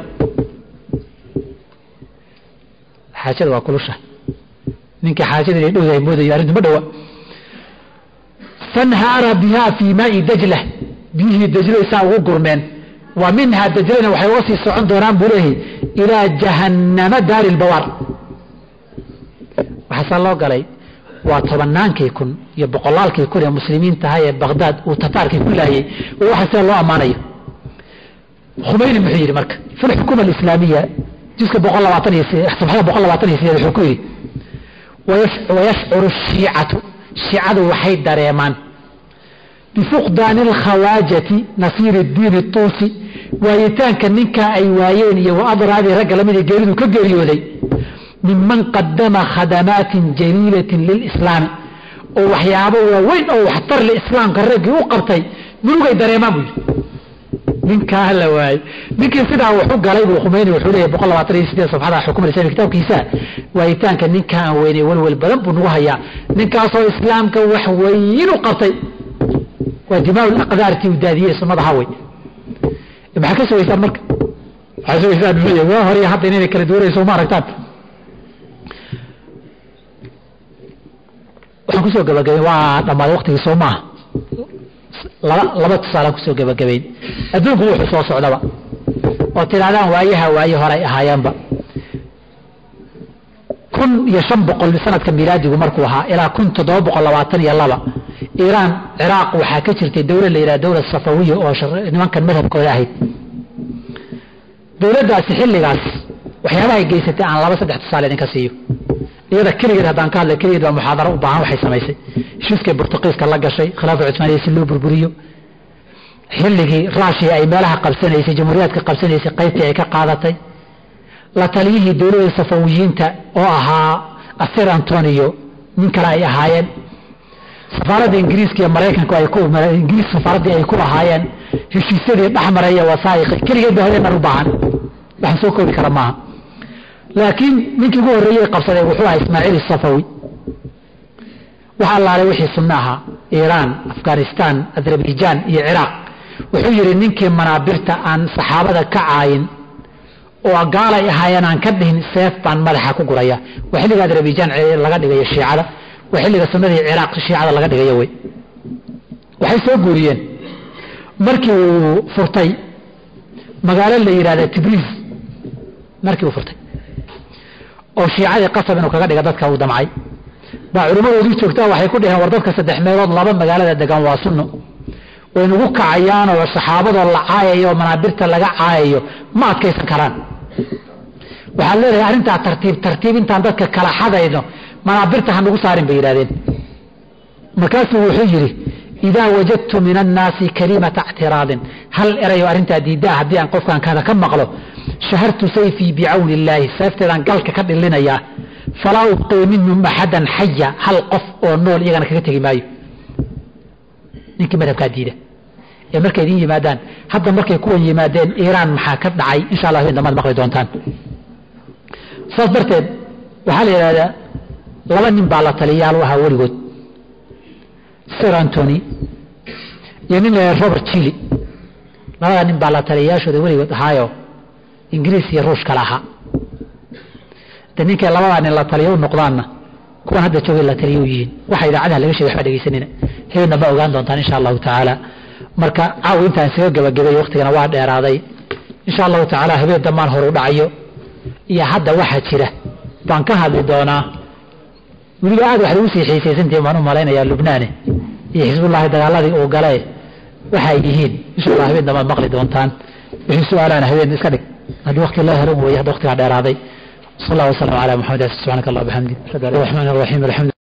حاجة وكل شيء منك حاجة اللي زي مودة يارد مدوى فانهار بها في ماء دجلة به دجلة يساوي قرمان ومنها دجلة وحيوصي سعون دوران بوله إلى جهنم دار البوار وحسن الله قالي وطبنان كيكون يبقى الله كيكون يا مسلمين تهاي بغداد وتتار كيكون لهي وحسن الله أماني خميني محيري مرك في الحكومة الإسلامية جزء بقى الله وطني احتفال بقى الله وطني في الحكومة ويشعر الشيعة وحيد داريمان بفقدان الخواجة نصير الدين الطوسي ويتان كننك أيوايين وأضر هذه رجل من الجريد كجريودي ممن قدم خدمات جليلة للإسلام وحيابه وين أو حتر الإسلام كالرجل وقبتي منو جاي داريمان بوي ninkaa la waayey ninkii sidaa wuxuu galay buu Khomeini wuxuu leeyahay 128 safxada xukuumada islaamka kitaabkiisa waayitaanka ninkaan weynay walwal badan buu nagu hayaa ninkaasoo islaamka wax weyn u qabtay waa dimaa'ul aqdaartii u daadiyay sunnada haway maxaa ka soo yeeshaan marka waxaa soo yeeshaan waa hore hadda inay kala doorayso ma aragtaan waxaan ku soo gabagabay waa dhammaad waqtigii Soomaa laba tusaale ku soo gabagabayn adduunku wuxuu soo socdaba oo tiraadaan waaye hore ahaayanba 1500 sanadka miilaadigu markuu ahaa ilaa 1722 Iiraan Ciraaq waxa ka jirtay dawlad la yiraahdo dawlad Safawiya oo nimankan madhabkooda ahayd dawladdaasi xilligaas waxyaabaha ay geysatay aan 2-3 tusaale idinka siiyo iyada kaligeed haddaan ka hadlay kaligeed waa muxaadaro u baahan waxay samaysay heshiiskii Boortaqiiska la gashay khilaafada Cusmaaniyiin si loo burburiyo xilligii Raashiya ay meelaha qabsanaysay jamhuuriyadka qabsanaysay qaybtii ay ka qaadatay la taliyihii dawladda Safawiyiinta oo ahaa Asir Antonio nin kale ay ahaayeen safaaradda Ingiriiska iyo Mareykanka ay ku Ingiriis safaaradda ay ku ahaayeen heshiisyadii dhaxmaraya wasaa'iq kaligeed baa hadeen u baahan waxaan soo koobi kara maaha laakiin ninkii ugu horeeyay qabsaday wuxuu ahaa Ismaaciil Safawi waxa la leeyahay wixii sunnaha Iiraan Afghanistan Azerbaijan iyo Ciraaq wuxuu yiri ninkii manaabirta aan saxaabada ka caayin oo gaalay ahaayeen aan ka dhihin seef baan madaxa ku guraya xilliga Azerbaijan laga dhigayo Shiicada xilliga sunnadii Ciraaq Shiicada laga dhigayo way waxay soo guuriyeen markii uu furtay magaalo la yiraahdo Tabriz markii uu furtay oo Shiicada qasab inuu kaga dhiga dadka uu damcay ba culimadoodu joogtaa waxay ku dhaheen war dadka 3 meelood laba magaalada degan waa sunno way nagu kacayaan oo saxaabada la caayayo manaabirta laga caayayo ma adkaysan karaan waxa leeyahay arinta tartiib intaan dadka kala xadayno manaabirta han ugu saarin bay yiraahdeen markaasuu wuxuu yiri إذا وجدت من الناس كلمة اعتراض هل أرى أرنت ديدا هدي أن قفكان كذا كم مقله شهرت سيفي بعون الله سيفتر أن قالك كد لنا إياه فلا أبقي منهم أحدا حيا هل قف أو نول إيغانا كتير مايو نيكي مذهب كديدة يا مركي دين يمادان حتى مركي يكون يمادان إيران محاكد دعي إن شاء الله هنا ما مقله دونتان صدرت وحالي هذا لما نبع الله تليال وها ولغد سير أنتوني يعني روبرت تشيلي لما نبع الله تلياش وذي ولغد هايو إنجليزي روش كلاها تنيك لما أن الله تليو نقضانا كون هذا شوي الله تليوين وحيد عنها ليش يحفظ يسنين هي نبأ وقان دونتان إن شاء الله تعالى marka caaw intaan soo gabagabay waqtigana waa dheeraaday insha Allah taala habeen damaan hor u dhacayo iyo hadda waxa jira baan ka hadli doonaa waliba aad wax lagu sii xiisaysantii maan u maleynaya Lubnaan iyo Hizbullah dagaaladii oo galay waxay yihiin insha Allah habeen damaan maqli doontaan wixii su'aalaan habeen iska dhig hadii waqti la helo way waqtiga dheeraaday sallallahu alayhi wa sallam ala muhammad subhanaka allah bihamdika rahmaanir rahiim